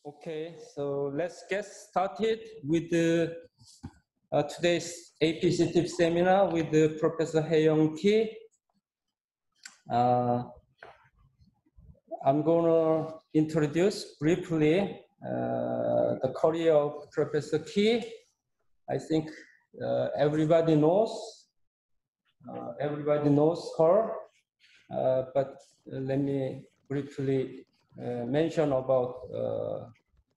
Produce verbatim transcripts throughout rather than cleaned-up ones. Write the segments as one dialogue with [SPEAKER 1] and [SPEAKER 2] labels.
[SPEAKER 1] Okay, so let's get started with the, uh, today's A P C T P seminar with the Professor Hae-Young Ki. Uh, I'm going to introduce briefly uh, the career of Professor Ki. I think uh, everybody knows, uh, everybody knows her, uh, but let me briefly uh, mention about uh,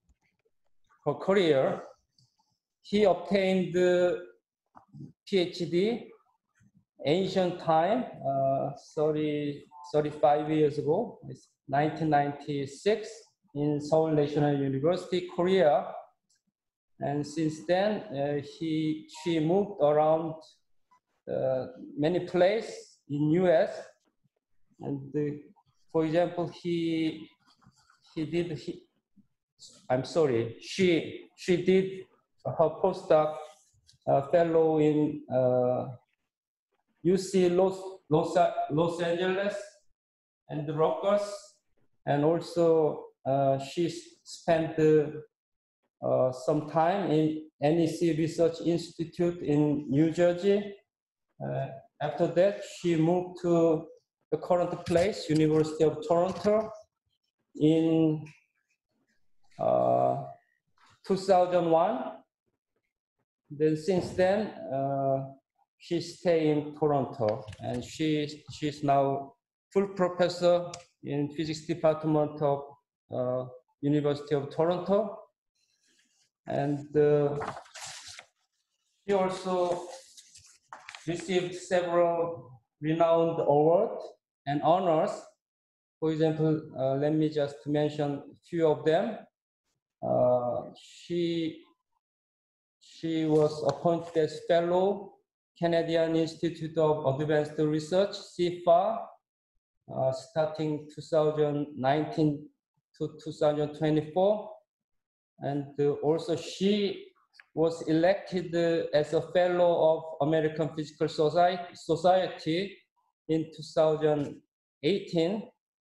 [SPEAKER 1] her career. He obtained the PhD ancient time, uh, thirty, thirty-five years ago, it's nineteen ninety-six in Seoul National University, Korea. And since then, uh, he, she moved around uh, many places in U S. And the, for example, he, he did, he, I'm sorry, she, she did her postdoc uh, fellow in uh, U C Los, Los, Los Angeles and Rutgers, and also uh, she spent uh, some time in N E C Research Institute in New Jersey. Uh, after that, she moved to the current place, University of Toronto, in uh, two thousand one. Then since then, uh, she stayed in Toronto, and she she's now full professor in physics department of uh, University of Toronto, and uh, she also received several renowned awards and honors. For example, uh, let me just mention a few of them. Uh, she she was appointed as fellow Canadian Institute of Advanced Research, C I F A, uh, starting two thousand nineteen to two thousand twenty-four. And uh, also she was elected uh, as a fellow of American Physical Society, Society in two thousand eighteen,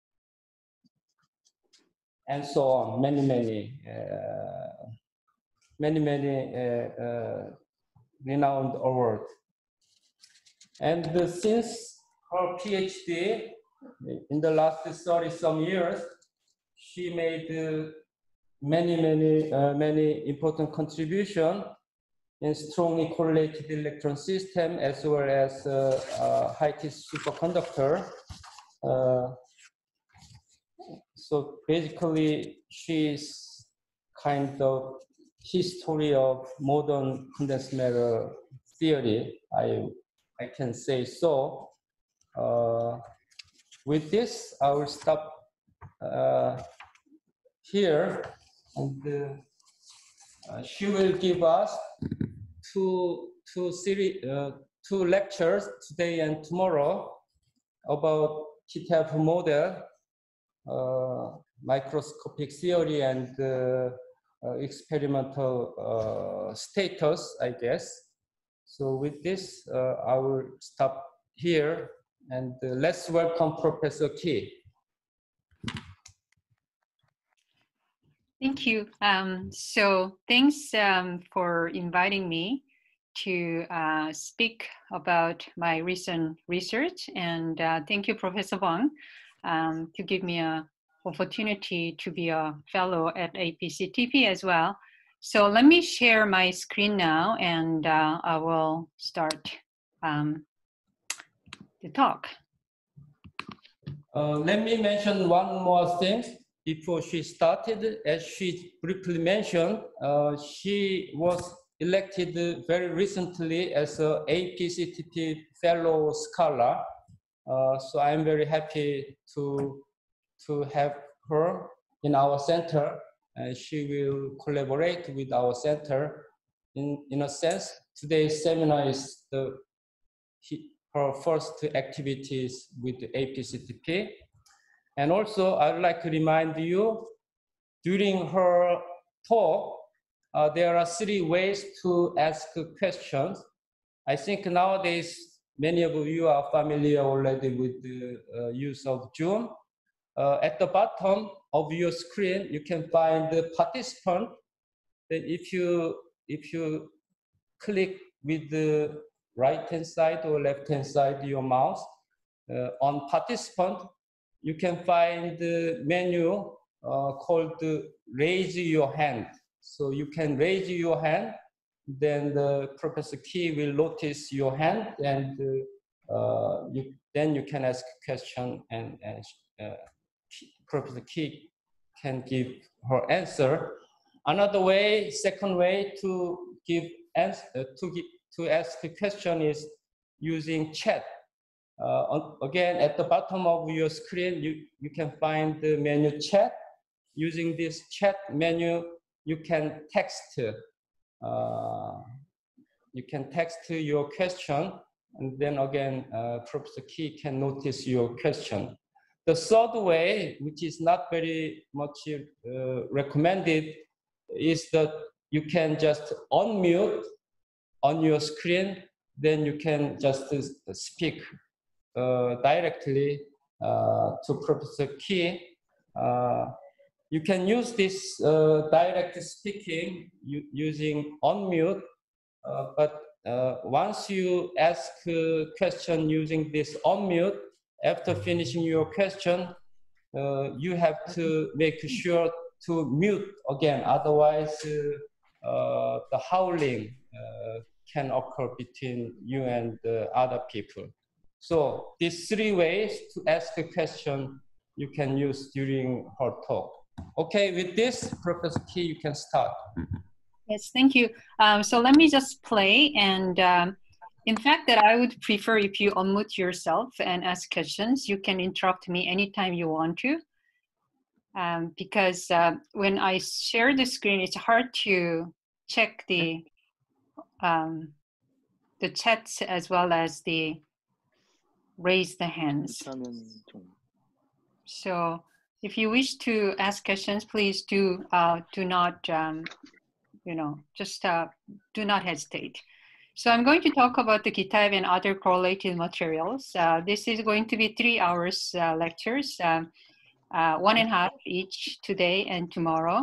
[SPEAKER 1] and so on, many, many, uh, many, many uh, uh, renowned awards. And uh, since her PhD, in the last thirty some years, she made uh, many, many, uh, many important contributions in strongly correlated electron system, as well as uh, uh, high-T superconductor. Uh, so basically, she's kind of history of modern condensed matter theory, I, I can say so. Uh, with this, I will stop uh, here, and uh, uh, she will give us two, two, series, uh, two lectures today and tomorrow about T T F model, uh, microscopic theory, and uh, uh, experimental uh, status, I guess. So with this, uh, I will stop here, and uh, let's welcome Professor Ki.
[SPEAKER 2] Thank you. Um, so thanks um, for inviting me to uh, speak about my recent research. And uh, thank you, Professor Wang, um, to give me an opportunity to be a fellow at A P C T P as well. So let me share my screen now, and uh, I will start um, the talk.
[SPEAKER 1] Uh, let me mention one more thing before she started. As she briefly mentioned, uh, she was elected very recently as an A P C T P fellow scholar. Uh, so I'm very happy to, to have her in our center, and she will collaborate with our center. In, in a sense, today's seminar is the, her first activities with the A P C T P. And also, I'd like to remind you, during her talk, uh, there are three ways to ask questions. I think nowadays, many of you are familiar already with the uh, use of Zoom. uh, at the bottom of your screen, you can find the participant. Then if you, if you click with the right-hand side or left-hand side of your mouse, uh, on participant, you can find the menu uh, called the raise your hand. So you can raise your hand, then the Professor Key will notice your hand, and uh, you, then you can ask a question, and, and uh, Professor Key can give her answer. Another way, second way to give answer, uh, to give, to ask a question is using chat. Uh, again, at the bottom of your screen, you, you can find the menu chat. Using this chat menu, you can text. Uh, you can text your question, and then again, uh, Professor Key can notice your question. The third way, which is not very much uh, recommended, is that you can just unmute on your screen, then you can just uh, speak uh, directly uh, to Professor Key. Uh, you can use this uh, direct speaking using unmute, uh, but uh, once you ask a question using this unmute, after finishing your question, uh, you have to make sure to mute again, otherwise uh, uh, the howling uh, can occur between you and uh, other people. So these three ways to ask a question you can use during her talk. Okay, with this, Professor Key, you can start.
[SPEAKER 2] Yes, thank you. Um, so let me just play, and um, in fact that I would prefer if you unmute yourself and ask questions. You can interrupt me anytime you want to. Um, because uh, when I share the screen, it's hard to check the um, the chats as well as the raise the hands. So if you wish to ask questions, please do uh, do not um, you know just uh, do not hesitate. So I'm going to talk about the GitHub and other correlated materials. Uh, this is going to be three hours uh, lectures. Um, Uh, one and a half each today and tomorrow.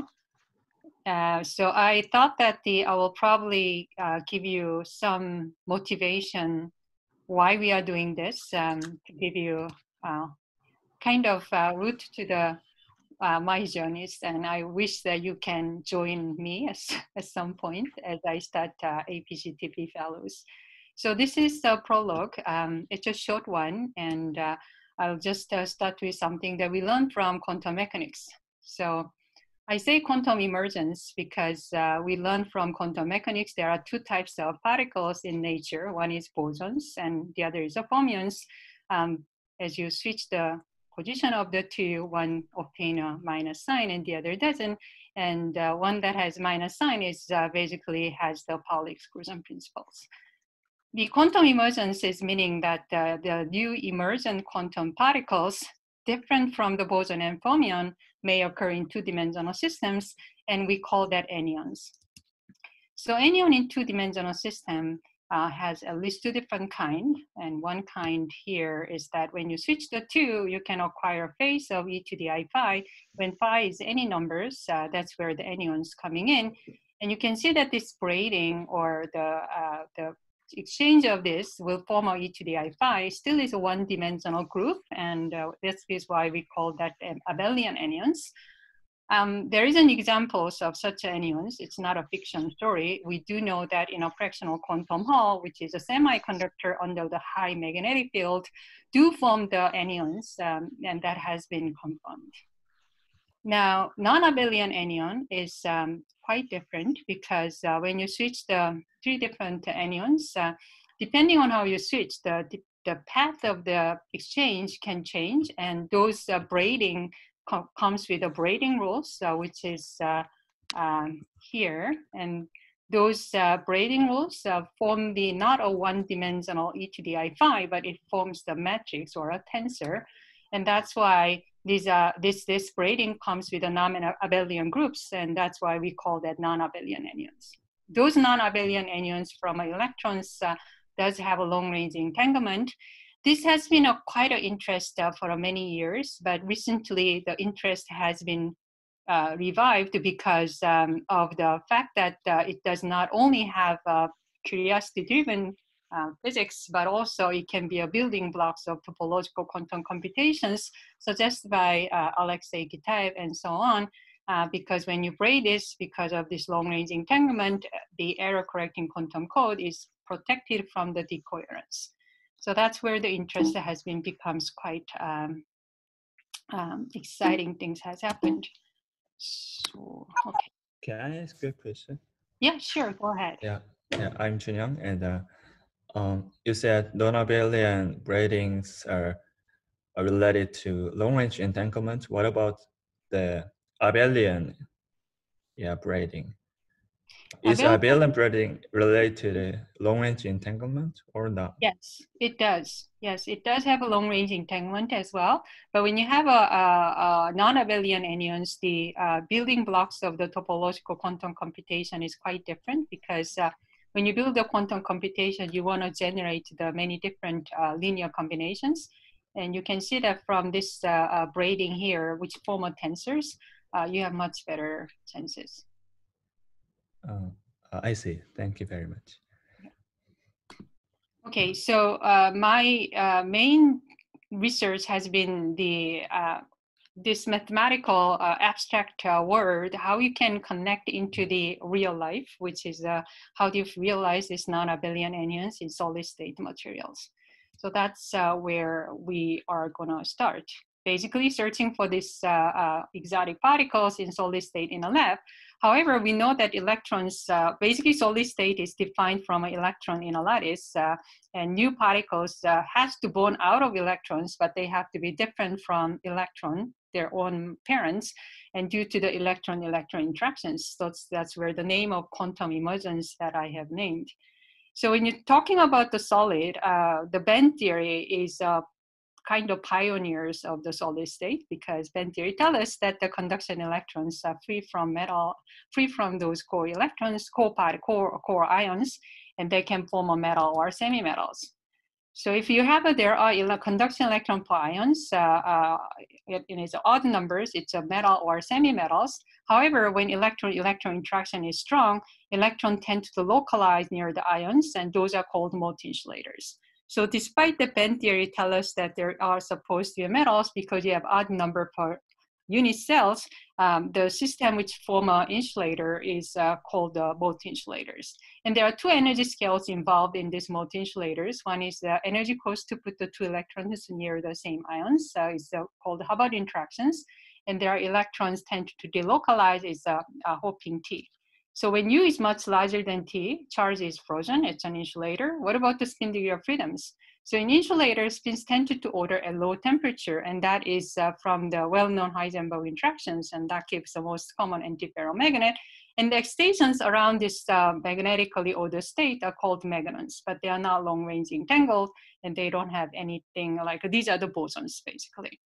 [SPEAKER 2] Uh, so I thought that the I will probably uh, give you some motivation why we are doing this, um, to give you uh, kind of uh, route to the uh, my journeys, and I wish that you can join me as, at some point as I start uh, A P G T P Fellows. So this is the prologue. Um, it's a short one, and uh, I'll just uh, start with something that we learned from quantum mechanics. So I say quantum emergence because uh, we learned from quantum mechanics there are two types of particles in nature. One is bosons and the other is fermions. Um, as you switch the position of the two, one obtain a minus sign and the other doesn't. And uh, one that has minus sign is uh, basically has the Pauli exclusion principles. The quantum emergence is meaning that uh, the new emergent quantum particles, different from the boson and fermion, may occur in two-dimensional systems, and we call that anyons. So anyon in two-dimensional system uh, has at least two different kinds, and one kind here is that when you switch the two, you can acquire a phase of e to the I phi. When phi is any numbers, uh, that's where the anyons coming in, and you can see that this braiding or the uh, the exchange of this will form a e to the I phi, still is a one-dimensional group, and uh, this is why we call that um, abelian anyons. Um, there is an examples of such anyons. It's not a fiction story. We do know that in a fractional quantum Hall, which is a semiconductor under the high magnetic field, do form the anyons, um, and that has been confirmed. Now, non-abelian anyon is um, quite different because uh, when you switch the three different anyons, uh, depending on how you switch, the, the path of the exchange can change, and those uh, braiding co comes with the braiding rules, uh, which is uh, um, here, and those uh, braiding rules uh, form the not a one-dimensional e to the I phi, but it forms the matrix or a tensor, and that's why These, uh, this, this braiding comes with a non-abelian groups, and that's why we call that non-abelian anyons. Those non-abelian anyons from electrons uh, does have a long-range entanglement. this has been a quite an interest uh, for many years, but recently the interest has been uh, revived because um, of the fact that uh, it does not only have uh, curiosity-driven uh, physics, but also it can be a building blocks of topological quantum computations suggested by uh, Alexei Kitaev and so on. Uh, because when you braid this, because of this long-range entanglement, the error-correcting quantum code is protected from the decoherence. So that's where the interest has been becomes quite um, um, exciting things has happened. So, okay.
[SPEAKER 3] Can I ask you a question?
[SPEAKER 2] Yeah, sure, go ahead.
[SPEAKER 3] Yeah, yeah. I'm Chunyang, and uh, um, you said non-abelian braidings are, are related to long-range entanglement. What about the abelian, yeah, braiding? Is
[SPEAKER 2] Abelian-
[SPEAKER 3] abelian braiding related to the long-range entanglement or not?
[SPEAKER 2] Yes, it does. Yes, it does have a long-range entanglement as well. But when you have a, a, a non-abelian anyons, the uh, building blocks of the topological quantum computation is quite different because uh, when you build a quantum computation, you want to generate the many different uh, linear combinations. And you can see that from this uh, uh, braiding here, which form a tensors, uh, you have much better chances.
[SPEAKER 3] Uh, I see. Thank you very much.
[SPEAKER 2] Okay, so uh, my uh, main research has been the uh, this mathematical uh, abstract uh, word, how you can connect into the real life, which is uh, how do you realize this non-abelian anyons in solid state materials. So that's uh, where we are gonna start. Basically searching for these uh, uh, exotic particles in solid state in a lab. However, we know that electrons, uh, basically solid state is defined from an electron in a lattice, uh, and new particles uh, has to born out of electrons, but they have to be different from electron, their own parents, and due to the electron-electron interactions. That's, that's where the name of quantum emergence that I have named. So when you're talking about the solid, uh, the band theory is uh, kind of pioneers of the solid state because band theory tells us that the conduction electrons are free from metal, free from those core electrons, core, part, core, core ions, and they can form a metal or semi-metals. So if you have a, there are ele conduction electron pions, uh, uh, it, it is odd numbers, it's a metal or semi-metals. However, when electron-electron interaction is strong, electrons tend to localize near the ions, and those are called multi-insulators. So despite the band theory tell us that there are supposed to be metals because you have odd number per unit cells, um, the system which form an insulator is uh, called the uh, multi-insulators. And there are two energy scales involved in these multi-insulators. One is the energy cost to put the two electrons near the same ions, so it's uh, called Hubbard interactions. And there are electrons tend to delocalize, is uh, uh, Hoping T. So when U is much larger than T, charge is frozen, it's an insulator. What about the spin degree of freedoms? So in insulators, spins tend to order at low temperature, and that is uh, from the well-known Heisenberg interactions, and that gives the most common antiferromagnet. And the excitations around this uh, magnetically ordered state are called magnons, but they are not long-range entangled, and they don't have anything like, these are the bosons, basically.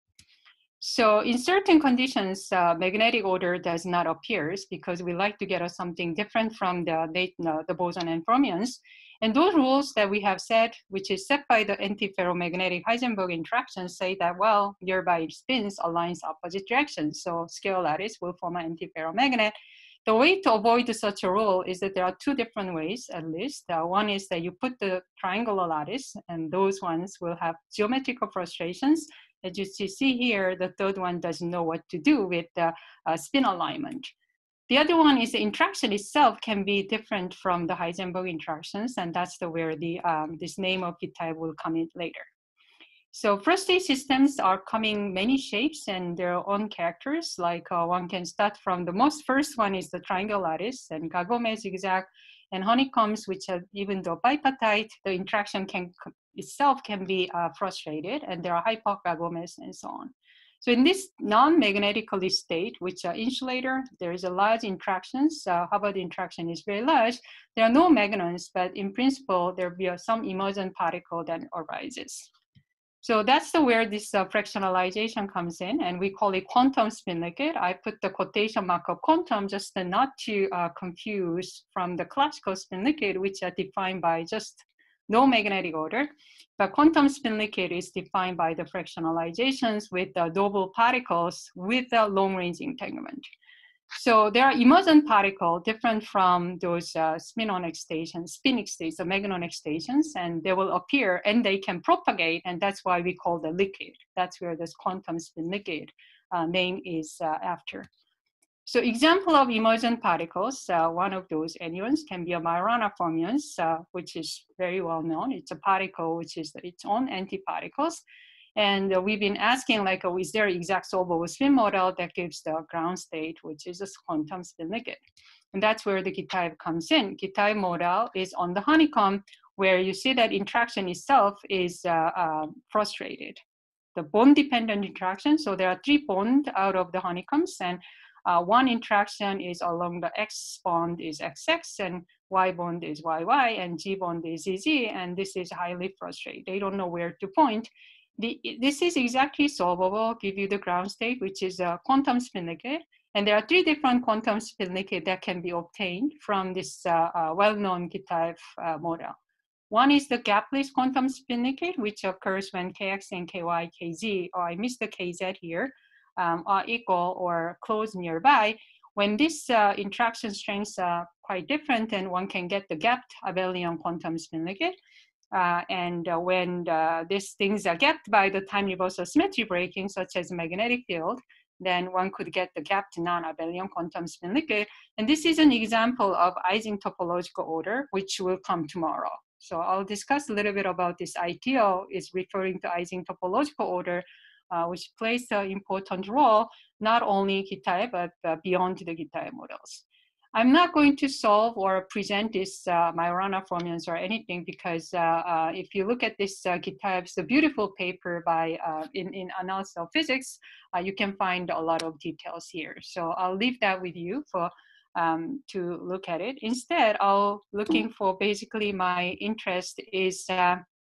[SPEAKER 2] So in certain conditions, uh, magnetic order does not appear because we like to get us something different from the, the, the boson and fermions. And those rules that we have set, which is set by the antiferromagnetic Heisenberg interactions, say that, well, nearby spins aligns opposite directions. So scalar lattice will form an antiferromagnet. The way to avoid such a rule is that there are two different ways, at least. Uh, one is that you put the triangular lattice, and those ones will have geometrical frustrations. As you see here, the third one doesn't know what to do with the uh, spin alignment. The other one is the interaction itself can be different from the Heisenberg interactions, and that's the where the um, this name of Kitaev will come in later. So first stage systems are coming many shapes and their own characters. Like uh, one can start from the most first one is the triangle lattice, and Kagome, zigzag, and honeycombs, which are even though bipartite, the interaction can itself can be uh, frustrated, and there are hyperkagomes and so on. So in this non-magnetically state, which are insulator, there is a large interactions. Uh, Hubbard interaction is very large. There are no magnons, but in principle, there will be some emergent particle that arises. So that's the where this uh, fractionalization comes in, and we call it quantum spin liquid. I put the quotation mark of quantum just not to uh, confuse from the classical spin liquid, which are defined by just no magnetic order. But quantum spin liquid is defined by the fractionalizations with the double particles with the long-range entanglement. So there are emergent particles different from those uh, spin-on excitations, spin excitations, the magnon excitations, and they will appear and they can propagate, and that's why we call the liquid. That's where this quantum spin liquid uh, name is uh, after. So example of emergent particles, uh, one of those anyons can be a Majorana fermions, uh, which is very well known. It's a particle which is its own antiparticles. And uh, we've been asking, like, oh, is there an exact solvable spin model that gives the ground state, which is a quantum spin liquid? And that's where the Kitaev comes in. Kitaev model is on the honeycomb, where you see that interaction itself is uh, uh, frustrated. The bond-dependent interaction, so there are three bonds out of the honeycombs, and uh, one interaction is along the X bond is X X, and Y bond is Y Y, and G bond is Z Z, and this is highly frustrated. They don't know where to point. The, this is exactly solvable, give you the ground state, which is a quantum spin liquid. And there are three different quantum spin liquid that can be obtained from this uh, uh, well-known Kitaev uh, model. One is the gapless quantum spin liquid, which occurs when Kx and Ky, Kz, or I missed the Kz here, um, are equal or close nearby. When this uh, interaction strengths are quite different, then one can get the gapped abelian quantum spin liquid. Uh, and uh, when uh, these things are gapped by the time reversal symmetry breaking, such as magnetic field, then one could get the gapped non-abelian quantum spin liquid. And this is an example of Ising topological order, which will come tomorrow. So I'll discuss a little bit about this I T O is referring to Ising topological order, uh, which plays an important role, not only Kitaev, but uh, beyond the Kitaev models. I'm not going to solve or present this uh, Majorana fermions or anything, because uh, uh, if you look at this uh, Kitaev's a beautiful paper by uh, in, in analysis of physics, uh, you can find a lot of details here. So I'll leave that with you for um, to look at it. Instead, I'll looking for basically my interest is uh,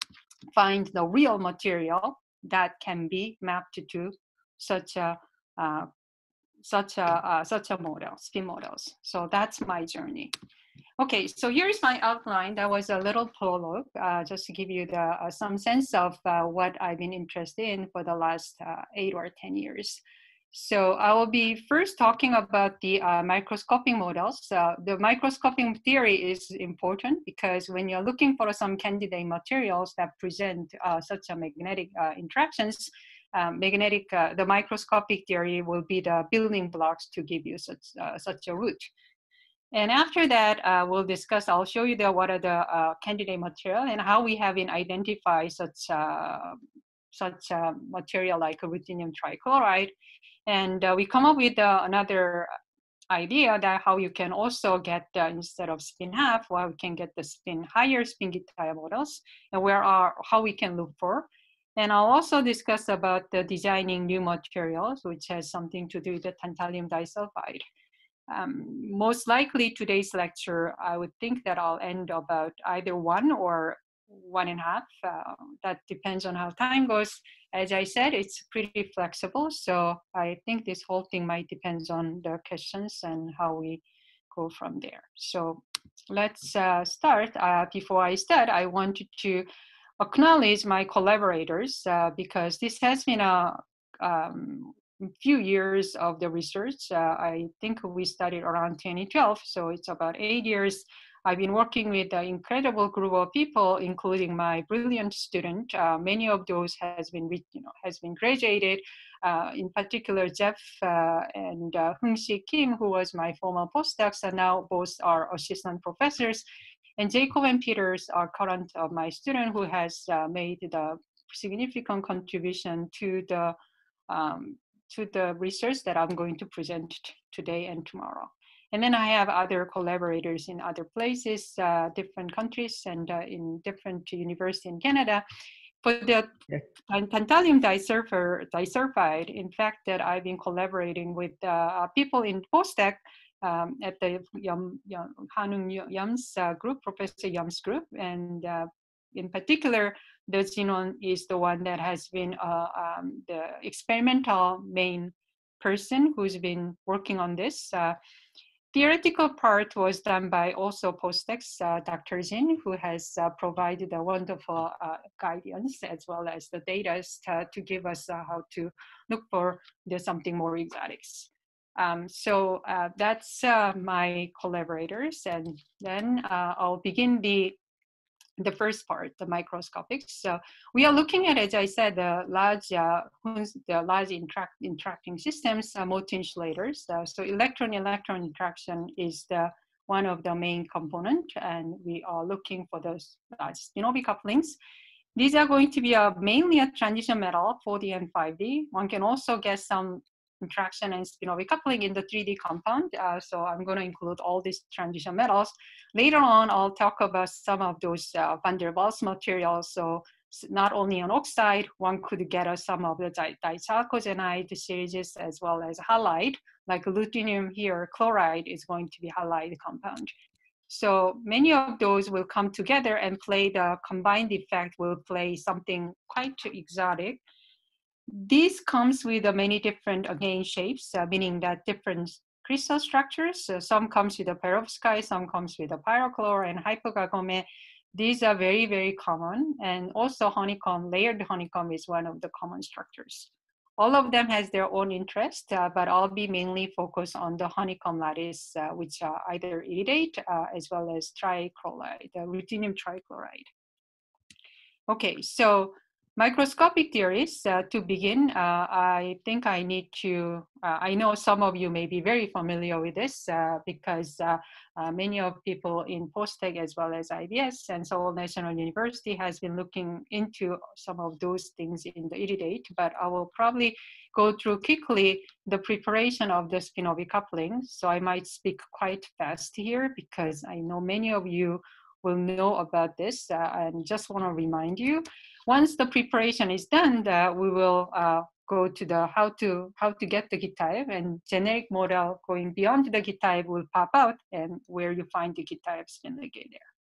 [SPEAKER 2] find the real material that can be mapped to such a uh, such a uh, such a model, spin models. So that's my journey. Okay, so here's my outline. That was a little prologue, uh, just to give you the uh, some sense of uh, what I've been interested in for the last uh, eight or ten years. So I will be first talking about the uh, microscopic models. Uh, the microscopic theory is important because when you're looking for some candidate materials that present uh, such a magnetic uh, interactions, Um, magnetic, uh, the microscopic theory will be the building blocks to give you such, uh, such a route. And after that, uh, we'll discuss, I'll show you the, what are the uh, candidate material and how we have been identified such, uh, such uh, material like a ruthenium trichloride. And uh, we come up with uh, another idea that how you can also get, uh, instead of spin half, well, we can get the spin higher spin Kitaev models, and where are, how we can look for. And I'll also discuss about the designing new materials, which has something to do with the tantalum disulfide. Um, most likely today's lecture, I would think that I'll end about either one or one and a half. Uh, that depends on how time goes. As I said, it's pretty flexible. So I think this whole thing might depend on the questions and how we go from there. So let's uh, start. Uh, before I start, I wanted to acknowledge my collaborators uh, because this has been a um, few years of the research. Uh, I think we started around twenty twelve, so it's about eight years. I've been working with an incredible group of people, including my brilliant student. Uh, many of those has been, you know, has been graduated. Uh, in particular, Jeff uh, and uh, Hoong-Si Kim, who was my former postdocs, and now both are assistant professors. And Jacob and Peters are current of my student who has uh, made the significant contribution to the um, to the research that I'm going to present today and tomorrow. And then I have other collaborators in other places, uh, different countries, and uh, in different universities in Canada. For the tantalum disulfide, in fact, that I've been collaborating with uh, people in postdoc Um, at the Yum, Yum, Hanung Yum's uh, group, Professor Yum's group. And uh, in particular, the Zinon is the one that has been uh, um, the experimental main person who's been working on this. Uh, theoretical part was done by also postdocs, uh, Doctor Jin, who has uh, provided a wonderful uh, guidance as well as the data to, to give us uh, how to look for there's something more exotics. Um, so uh, that's uh, my collaborators, and then uh, I'll begin the the first part, the microscopics. So we are looking at, as I said, the large, uh, the large interact, interacting systems, uh, multi-insulators. Uh, so electron-electron interaction is the one of the main component, and we are looking for those uh, spin-orbit couplings. These are going to be uh, mainly a transition metal, four D and five D. One can also get some interaction and spin-orbit coupling in the three D compound. Uh, so I'm going to include all these transition metals. Later on, I'll talk about some of those uh, van der Waals materials. So not only on oxide, one could get uh, some of the di dichalcogenide series as well as halide, like ruthenium here, chloride is going to be halide compound. So many of those will come together and play the combined effect will play something quite exotic. This comes with uh, many different, again, shapes, uh, meaning that different crystal structures. So some comes with a perovskite, some comes with a pyrochlore and hypogagome. These are very, very common. And also honeycomb, layered honeycomb is one of the common structures. All of them has their own interest, uh, but I'll be mainly focused on the honeycomb lattice, uh, which are either iridate uh, as well as trichloride, the ruthenium trichloride. Okay, so microscopic theories, uh, to begin, uh, I think I need to, uh, I know some of you may be very familiar with this uh, because uh, uh, many of people in PostTech as well as I B S and Seoul National University has been looking into some of those things in the iridate, but I will probably go through quickly the preparation of the spin-orbit coupling. So I might speak quite fast here because I know many of you will know about this uh, and just want to remind you. Once the preparation is done, uh, we will uh, go to the how to how to get the Git type, and generic model going beyond the Git type will pop out, and where you find the Git type spin ligate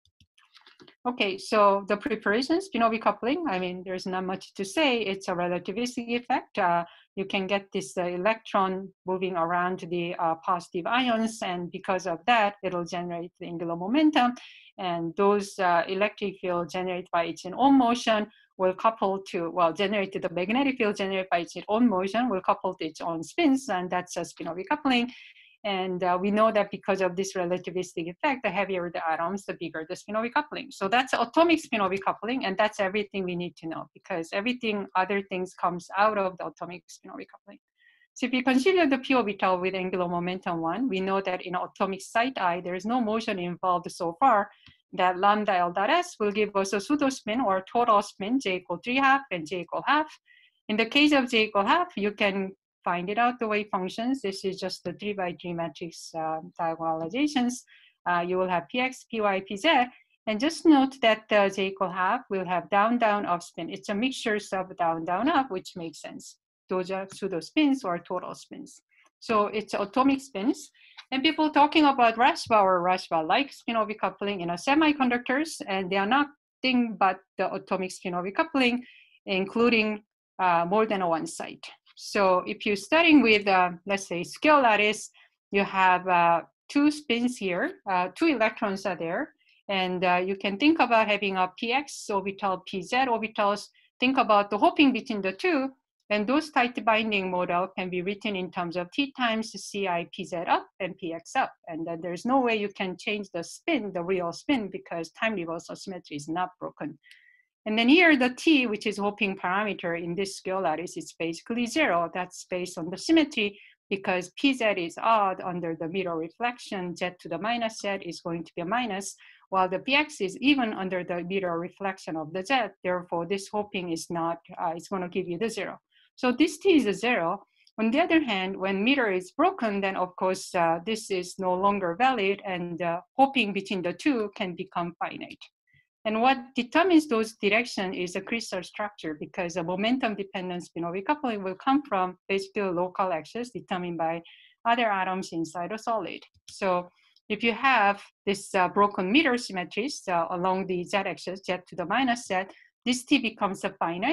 [SPEAKER 2] there. Okay, so the preparation, spin-orbit coupling, I mean, there's not much to say. It's a relativistic effect. Uh, you can get this uh, electron moving around the uh, positive ions, and because of that, it'll generate the angular momentum. And those uh, electric field generated by its own motion will couple to, well, generate the magnetic field generated by its own motion will couple to its own spins, and that's a spin-orbit coupling. And uh, we know that because of this relativistic effect, the heavier the atoms, the bigger the spin-orbit coupling. So that's atomic spin-orbit coupling, and that's everything we need to know because everything, other things comes out of the atomic spin-orbit coupling. So if you consider the p orbital with angular momentum one, we know that in atomic site I, there is no motion involved so far, that lambda L dot S will give us a pseudo spin or total spin, j equal three half and j equal half. In the case of j equal half, you can find it out the way functions. This is just the three by three matrix uh, diagonalizations. Uh, you will have px, py, pz. And just note that uh, j equal half will have down, down, up spin. It's a mixture of down, down, up, which makes sense. Those are pseudo spins or total spins. So it's atomic spins. And people talking about Rashba or Rashba-like spin-orbit coupling in a semiconductors, and they are nothing but the atomic spin-orbit coupling, including uh, more than one site. So if you're starting with, uh, let's say, scale lattice, you have uh, two spins here, uh, two electrons are there, and uh, you can think about having a px orbital, pz orbitals, think about the hopping between the two, and those tight binding model can be written in terms of t times ci pz up and px up, and then there's no way you can change the spin, the real spin, because time reversal symmetry is not broken. And then here, the t, which is hopping parameter in this scale lattice, is basically zero. That's based on the symmetry because pz is odd under the mirror reflection. Z to the minus z is going to be a minus, while the px is even under the mirror reflection of the z. Therefore, this hopping is not, uh, it's going to give you the zero. So this t is a zero. On the other hand, when mirror is broken, then of course, uh, this is no longer valid, and uh, hopping between the two can become finite. And what determines those direction is a crystal structure, because a momentum dependent spin-orbit coupling will come from basically local axis determined by other atoms inside a solid. So if you have this uh, broken mirror symmetries uh, along the z-axis, z to the minus z, this t becomes a finite.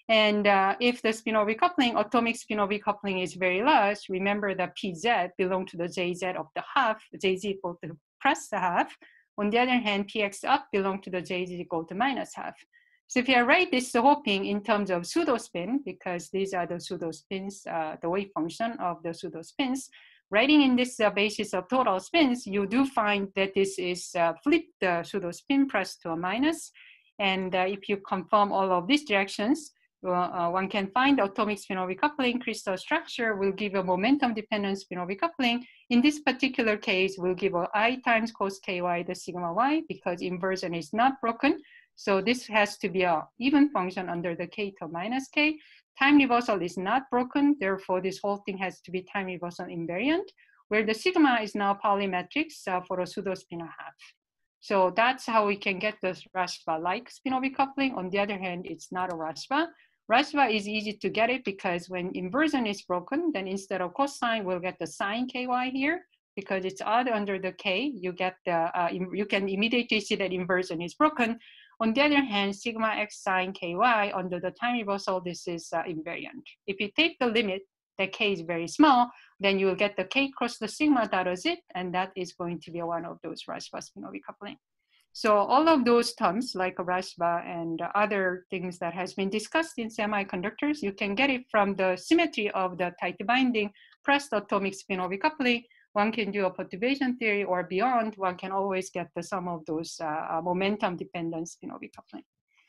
[SPEAKER 2] And uh, if the spin-orbit coupling, atomic spin-orbit coupling is very large, remember that P Z belongs to the J Z of the half, J Z equal to plus the half. On the other hand, P X up belongs to the J Z equal to minus half. So if you write this hopping in terms of pseudo spin, because these are the pseudo spins, uh, the wave function of the pseudo spins, writing in this uh, basis of total spins, you do find that this is uh, flip the pseudo spin plus to a minus. And uh, if you confirm all of these directions, uh, uh, one can find the atomic spin-orbit coupling crystal structure will give a momentum dependent spin-orbit coupling. In this particular case, will give a I times cos ky the sigma y because inversion is not broken. So this has to be an even function under the k to minus k. Time reversal is not broken, therefore this whole thing has to be time reversal invariant, where the sigma is now Pauli matrix uh, for a pseudo spin half. So that's how we can get this Rashba-like spin-orbit coupling. On the other hand, it's not a Rashba. Rashba is easy to get it because when inversion is broken, then instead of cosine, we'll get the sine ky here. Because it's odd under the k, you get the uh, you can immediately see that inversion is broken. On the other hand, sigma x sine ky under the time reversal, this is uh, invariant. If you take the limit that k is very small, then you will get the k cross the sigma dot of z, and that is going to be one of those Rashba spin-orbit coupling. So all of those terms like Rashba and other things that has been discussed in semiconductors, you can get it from the symmetry of the tight binding pressed atomic spin-orbit coupling. One can do a perturbation theory or beyond, one can always get the sum of those uh, momentum dependent spin-orbit coupling.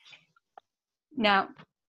[SPEAKER 2] Now,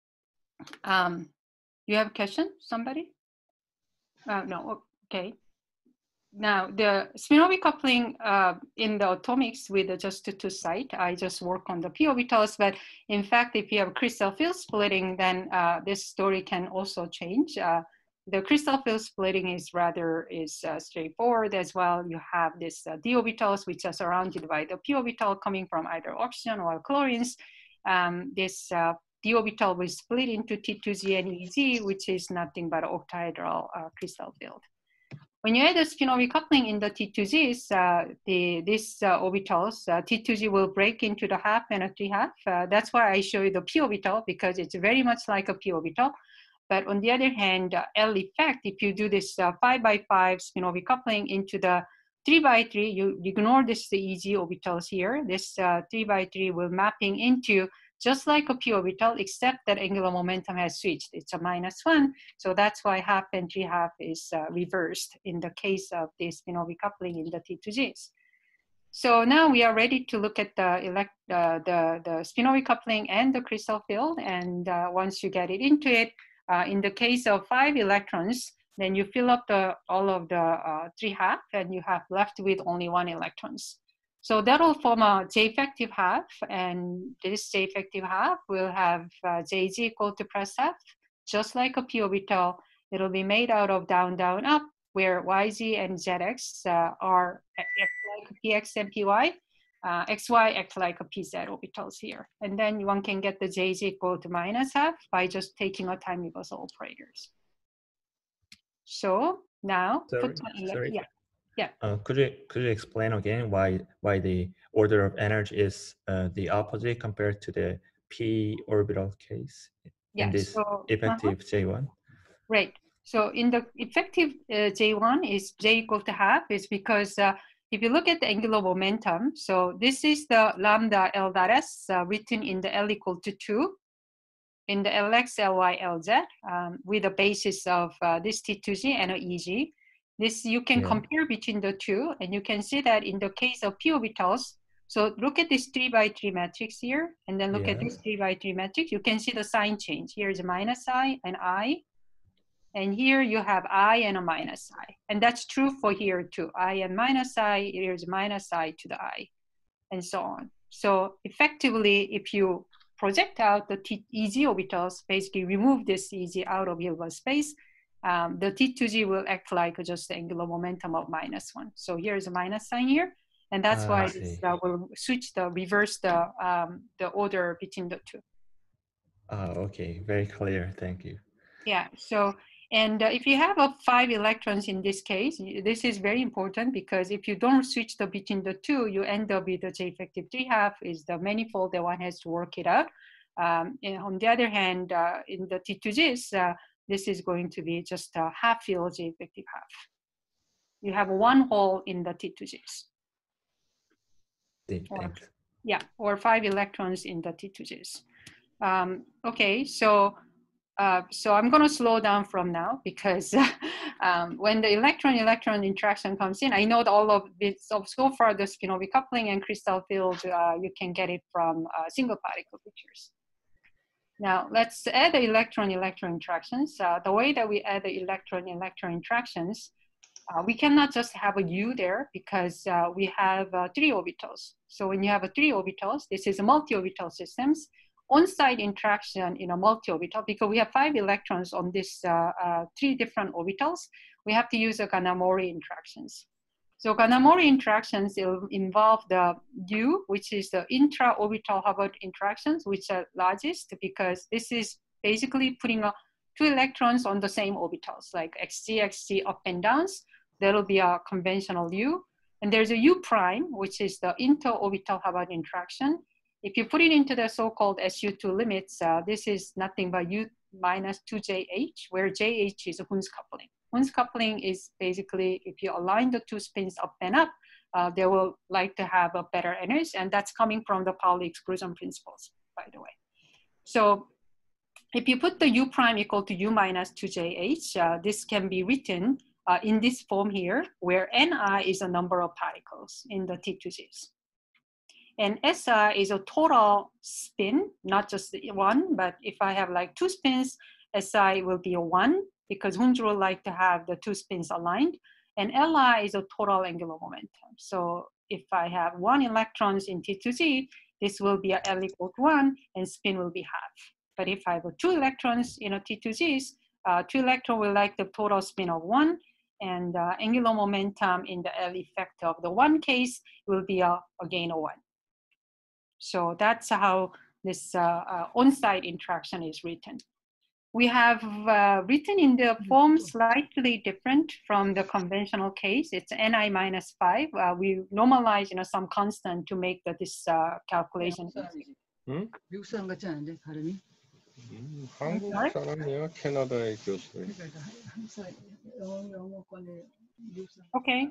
[SPEAKER 2] um, you have a question, somebody? Uh, no, okay. Now, the spin-orbit coupling uh, in the atomics with the just two site, I just work on the p orbitals, but in fact, if you have crystal field splitting, then uh, this story can also change. Uh, The crystal field splitting is rather is uh, straightforward as well. You have this uh, d orbitals which are surrounded by the p orbital coming from either oxygen or chlorines. Um, this uh, d orbital will split into T two Z and E Z, which is nothing but an octahedral uh, crystal field. When you add the spin-orbit coupling in the T two Zs, uh, the, these uh, orbitals, uh, T two Z will break into the half and a three half. Uh, that's why I show you the p orbital, because it's very much like a p orbital. But on the other hand, uh, L effect, if you do this uh, five by five spin-orbit coupling into the three by three, you ignore this the E Z orbitals here. This uh, three by three will mapping into just like a p orbital, except that angular momentum has switched. It's a minus one. So that's why half and three half is uh, reversed in the case of the spin-orbit coupling in the T two Zs. So now we are ready to look at the, elect, uh, the, the spin-orbit coupling and the crystal field. And uh, once you get it into it, Uh, in the case of five electrons, then you fill up the, all of the uh, three half and you have left with only one electrons. So that will form a J effective half, and this J effective half will have uh, J Z equal to plus half, just like a p orbital. It'll be made out of down, down, up, where Y Z and Z X uh, are like P X and P Y. Uh, X Y act like a P Z orbitals here. And then one can get the J Z equal to minus half by just taking a time reversal operators. So now,
[SPEAKER 3] Sorry,
[SPEAKER 2] put,
[SPEAKER 3] sorry.
[SPEAKER 2] yeah, yeah.
[SPEAKER 3] Uh, could you could you explain again why why the order of energy is uh, the opposite compared to the p orbital case in
[SPEAKER 2] Yeah,
[SPEAKER 3] this
[SPEAKER 2] so,
[SPEAKER 3] effective
[SPEAKER 2] uh-huh.
[SPEAKER 3] J one?
[SPEAKER 2] Right. So in the effective uh, J one is J equal to half is because uh, if you look at the angular momentum, so this is the lambda L dot S uh, written in the L equal to two, in the L X, L Y, L Z, um, with the basis of uh, this T two Z and a E G. This you can
[SPEAKER 3] Yeah.
[SPEAKER 2] compare between the two, and you can see that in the case of p orbitals, so look at this three by three matrix here, and then look
[SPEAKER 3] Yeah.
[SPEAKER 2] at this three by three matrix. You can see the sign change. Here is a minus I and I. And here you have I and a minus I. And that's true for here too. I and minus I, here's minus I to the I, and so on. So effectively, if you project out the T E Z orbitals, basically remove this E Z out of Hilbert space, um, the T two Z will act like just the angular momentum of minus one. So here's a minus sign here. And that's
[SPEAKER 3] Ah,
[SPEAKER 2] why
[SPEAKER 3] I
[SPEAKER 2] this
[SPEAKER 3] see.
[SPEAKER 2] uh, will switch the, reverse the, um, the order between the two.
[SPEAKER 3] Ah, okay, very clear. Thank you.
[SPEAKER 2] Yeah, so, and uh, if you have a five electrons in this case, this is very important because if you don't switch the between the two, you end up with the J effective three half is the manifold that one has to work it out. Um, and on the other hand, uh, in the T two Gs, uh, this is going to be just a half V O G effective half. You have one hole in the T two Gs. Or,
[SPEAKER 3] Thanks.
[SPEAKER 2] yeah, or five electrons in the T two Gs. Um, okay, so uh, so I'm going to slow down from now because um, when the electron-electron interaction comes in, I know that all of this. So, so far, the spin-orbit coupling and crystal field, uh, you can get it from uh, single particle pictures. Now let's add the electron-electron interactions. Uh, the way that we add the electron-electron interactions, uh, we cannot just have a U there because uh, we have uh, three orbitals. So when you have a three orbitals, this is a multi-orbital systems. On-site interaction in a multi-orbital, because we have five electrons on this uh, uh, three different orbitals, we have to use a Ganamori interactions. So Ganamori interactions will involve the U, which is the intra-orbital Hubbard interactions, which are largest because this is basically putting a, two electrons on the same orbitals, like X G, X G up and downs. There will be a conventional U. And there's a U prime, which is the inter-orbital Hubbard interaction. If you put it into the so-called S U two limits, uh, this is nothing but U minus two J H, where J H is a Hund's coupling. Hund's coupling is basically, if you align the two spins up and up, uh, they will like to have a better energy, and that's coming from the Pauli exclusion principles, by the way. So if you put the U prime equal to U minus two J H, uh, this can be written uh, in this form here, where Ni is a number of particles in the T two Gs. And S I is a total spin, not just one, but if I have like two spins, S I will be a one, because Hund's rule like to have the two spins aligned. And L I is a total angular momentum. So if I have one electrons in T two G, this will be a L equal to one, and spin will be half. But if I have two electrons in a T two Gs, uh, two electrons will like the total spin of one, and uh, angular momentum in the L effect of the one case will be a, a gain of one. So that's how this uh, uh, on-site interaction is written. We have uh, written in the form slightly different from the conventional case. It's Ni minus five. Uh, we normalize, you know, some constant to make the, this uh, calculation.
[SPEAKER 4] 응?
[SPEAKER 5] 미국 사람 같지 않은데 발음이?
[SPEAKER 4] 음, 한국 사람이야? 캐나다의 교수예요?
[SPEAKER 5] 그러니까 한국 사람 영어 영어권의 미국 사람.
[SPEAKER 2] Okay.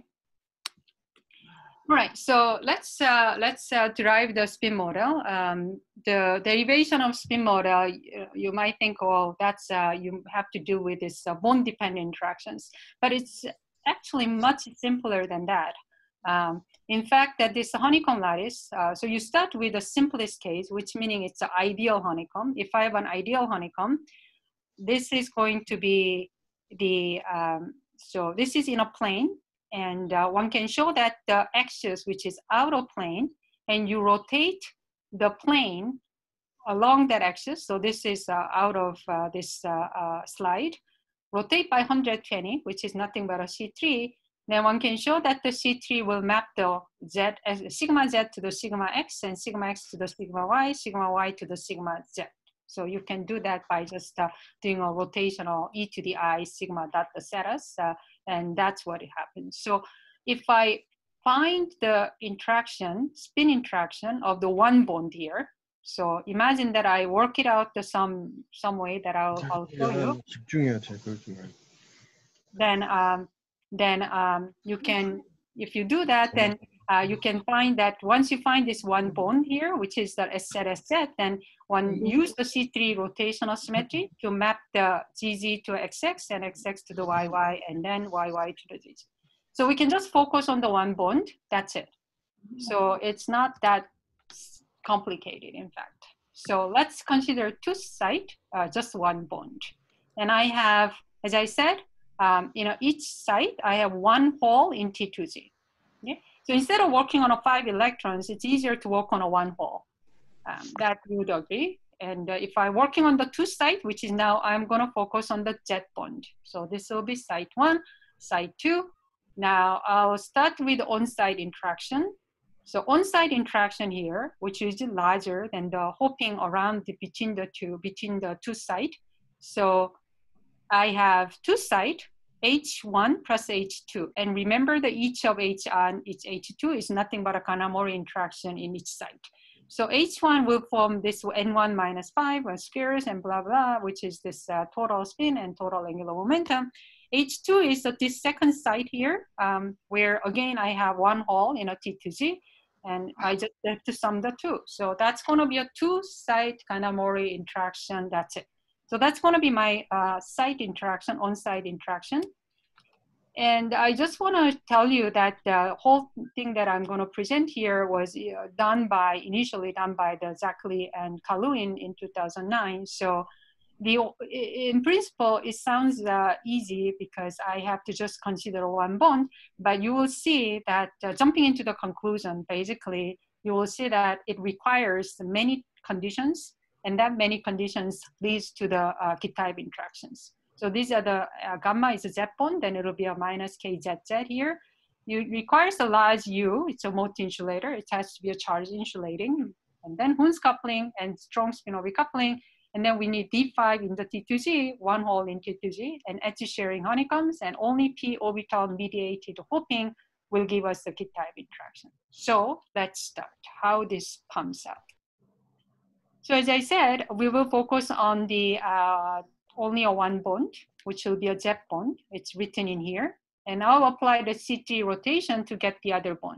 [SPEAKER 2] Right. So let's uh, let's uh, derive the spin model. Um, the derivation of spin model, you, you might think, oh, that's uh, you have to do with this uh, bond-dependent interactions, but it's actually much simpler than that. Um, in fact, that this honeycomb lattice. Uh, so you start with the simplest case, which meaning it's an ideal honeycomb. If I have an ideal honeycomb, this is going to be the um, so this is in a plane. And uh, one can show that the axis, which is out of plane, and you rotate the plane along that axis. So this is uh, out of uh, this uh, uh, slide. Rotate by one hundred twenty, which is nothing but a C three. Then one can show that the C three will map the Z as sigma Z to the sigma X, and sigma X to the sigma Y, sigma Y to the sigma Z. So you can do that by just uh, doing a rotational e to the I sigma dot the status, uh, and that's what it happens. So if I find the interaction, spin interaction of the one bond here, so imagine that I work it out the some some way that I'll, I'll show you.
[SPEAKER 4] 집중해야 돼, 그러지 말고.
[SPEAKER 2] Then um, then um, you can, if you do that, then Uh, you can find that once you find this one bond here, which is the S Z S Z, then one use the C three rotational symmetry to map the Z Z to X X and X X to the Y Y, and then Y Y to the Z Z. So we can just focus on the one bond, that's it. So it's not that complicated, in fact. So let's consider two sites, uh, just one bond. And I have, as I said, um, you know, each site, I have one hole in T two Z. Yeah? So instead of working on a five electrons, it's easier to work on a one hole. Um, that we would agree. And uh, if I'm working on the two site, which is now I'm going to focus on the Z bond. So this will be site one, site two. Now I'll start with on-site interaction. So on-site interaction here, which is larger than the hopping around the, between the two between the two site. So I have two site. H one plus H two. And remember that each of H one, each H two is nothing but a Kanamori interaction in each site. So H one will form this N one minus five or squares and blah, blah, which is this uh, total spin and total angular momentum. H two is at this second site here, um, where again, I have one hole in a T two Z, and I just have to sum the two. So that's gonna be a two-site Kanamori interaction, that's it. So that's gonna be my uh, site interaction, on-site interaction. And I just wanna tell you that the whole thing that I'm gonna present here was uh, done by, initially done by the Zackley and Kalluin in two thousand nine. So the, in principle, it sounds uh, easy because I have to just consider one bond, but you will see that uh, jumping into the conclusion, basically, you will see that it requires many conditions, and that many conditions leads to the uh, K-type interactions. So these are the, uh, gamma is a Z bond, then it'll be a minus K Z Z here. It requires a large U, it's a multi-insulator, it has to be a charge insulating, and then Hund's coupling and strong spin-orbit coupling. And then we need D five in the T two Z, one hole in T two Z, and edge sharing honeycombs, and only p orbital mediated hopping will give us the K-type interaction. So let's start how this comes out. So as I said, we will focus on the uh, only a one bond, which will be a Z bond. It's written in here. And I'll apply the C T rotation to get the other bond.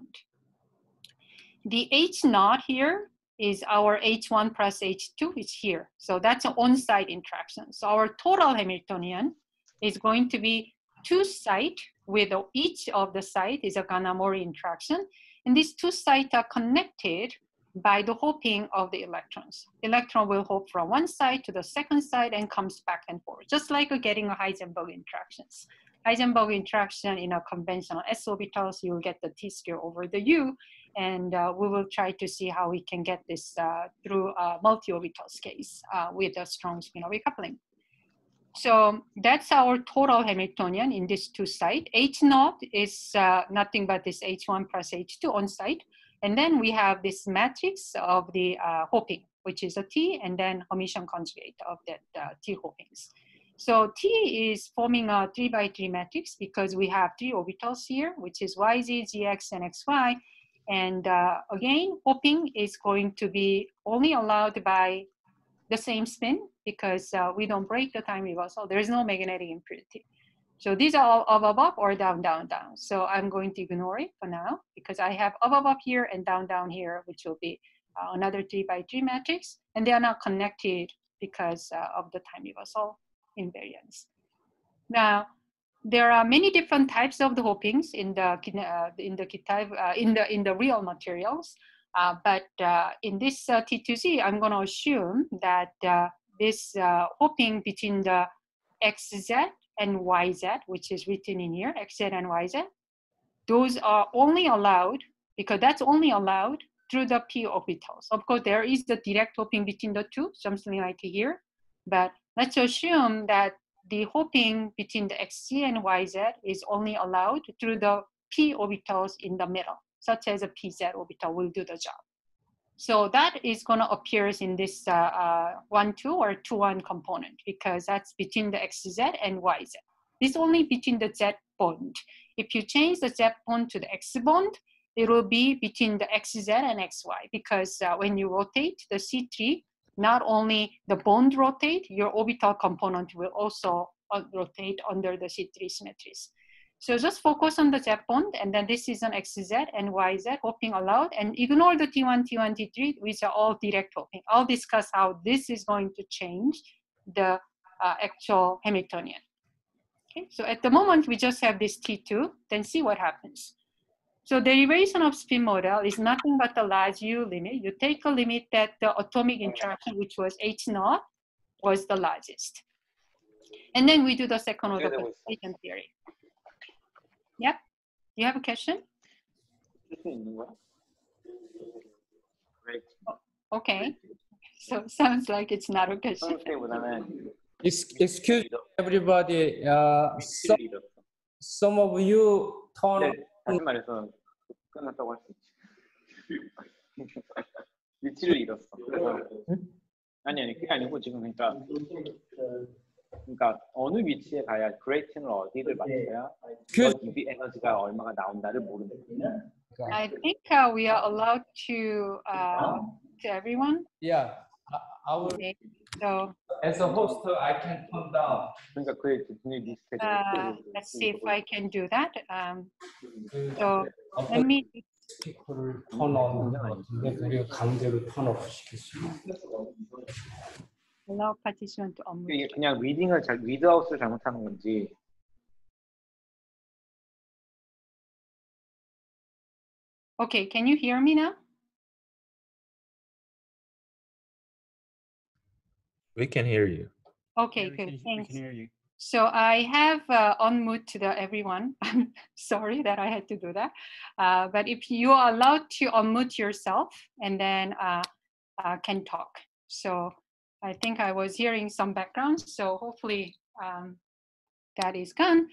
[SPEAKER 2] The H naught here is our H one plus H two is here. So that's an on-site interaction. So our total Hamiltonian is going to be two sites with each of the site is a Kanamori interaction. And these two sites are connected by the hopping of the electrons. Electron will hop from one side to the second side and comes back and forth, just like getting a Heisenberg interactions. Heisenberg interaction in a conventional s orbitals, you'll get the T square over the U, and uh, we will try to see how we can get this uh, through uh, multi-orbitals case uh, with a strong spin-orbit coupling. So that's our total Hamiltonian in this two site. H naught is uh, nothing but this H one plus H two on site. And then we have this matrix of the uh, hopping, which is a T, and then Hermitian conjugate of that uh, T hoppings. So T is forming a three by three matrix because we have three orbitals here, which is Y Z, Z X, and X Y. And uh, again, hopping is going to be only allowed by the same spin because uh, we don't break the time reversal. There is no magnetic impurity. So these are all up, up, up, or down, down, down. So I'm going to ignore it for now because I have up, up, up here and down, down here, which will be uh, another three by three matrix. And they are not connected because uh, of the time reversal invariance. Now, there are many different types of the hoppings in the uh, in the K-type uh, in the in the real materials, uh, but uh, in this uh, T two Z, I'm going to assume that uh, this uh, hopping between the X Z and Y Z, which is written in here, X Z and Y Z, those are only allowed because that's only allowed through the p orbitals. Of course, there is the direct hopping between the two, something like here, but let's assume that the hopping between the X Z and Y Z is only allowed through the p orbitals in the middle, such as a P Z orbital will do the job. So that is going to appear in this uh, uh, one two or two one component because that's between the X Z and Y Z. This only between the Z bond. If you change the Z bond to the X bond, it will be between the X Z and X Y because uh, when you rotate the C three, not only the bond rotate, your orbital component will also uh, rotate under the C three symmetries. So just focus on the Z bond, and then this is an X Z and Y Z hopping allowed, and ignore the T one, T one, T three, which are all direct hopping. I'll discuss how this is going to change the uh, actual Hamiltonian. Okay, so at the moment, we just have this T two, then see what happens. So the derivation of spin model is nothing but the large U limit. You take a limit that the atomic interaction, which was H naught, was the largest. And then we do the second order quantification theory. Yep. Do you have a question? Okay. So it sounds like it's not a question.
[SPEAKER 1] Excuse everybody. Uh, some, some of you turn.
[SPEAKER 6] 다시 말해서 끝났다고 할 수 있지. 위치를 잃었어. 그래서 아니 아니 그게 아니고 지금 그러니까 그러니까 어느 위치에 가야 그레이팅을 어디를 맞춰야 이 에너지가 얼마가 나온다를 모르는 거야.
[SPEAKER 2] I think uh, we are allowed to uh, to everyone?
[SPEAKER 1] Yeah, I, I will.
[SPEAKER 2] Okay. So
[SPEAKER 1] As a host, I can turn down.
[SPEAKER 6] 그러니까 그의 눈에 리스트에
[SPEAKER 2] uh, let's see if I can do that. Um, so let
[SPEAKER 1] 어떤
[SPEAKER 2] me.
[SPEAKER 1] 스피커를 턴온 같은데 우리가 강제로 턴오프 시킬 수 있어요.
[SPEAKER 2] Allow participant to unmute.
[SPEAKER 6] 이게 그냥 리딩을 잘 리드아웃을 잘못하는 건지.
[SPEAKER 2] Okay, can you hear me now?
[SPEAKER 3] We can hear you.
[SPEAKER 2] Okay,
[SPEAKER 7] Yeah, we
[SPEAKER 2] good.
[SPEAKER 7] can, we
[SPEAKER 2] Thanks.
[SPEAKER 7] can hear you.
[SPEAKER 2] So I have uh, unmuted the everyone. I'm sorry that I had to do that. Uh, but if you are allowed to unmute yourself and then uh, uh, can talk. So I think I was hearing some background. So hopefully um, that is gone.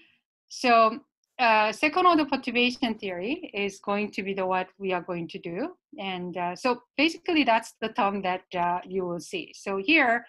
[SPEAKER 2] So uh, second order perturbation theory is going to be the what we are going to do. And uh, so basically that's the term that uh, you will see. So here,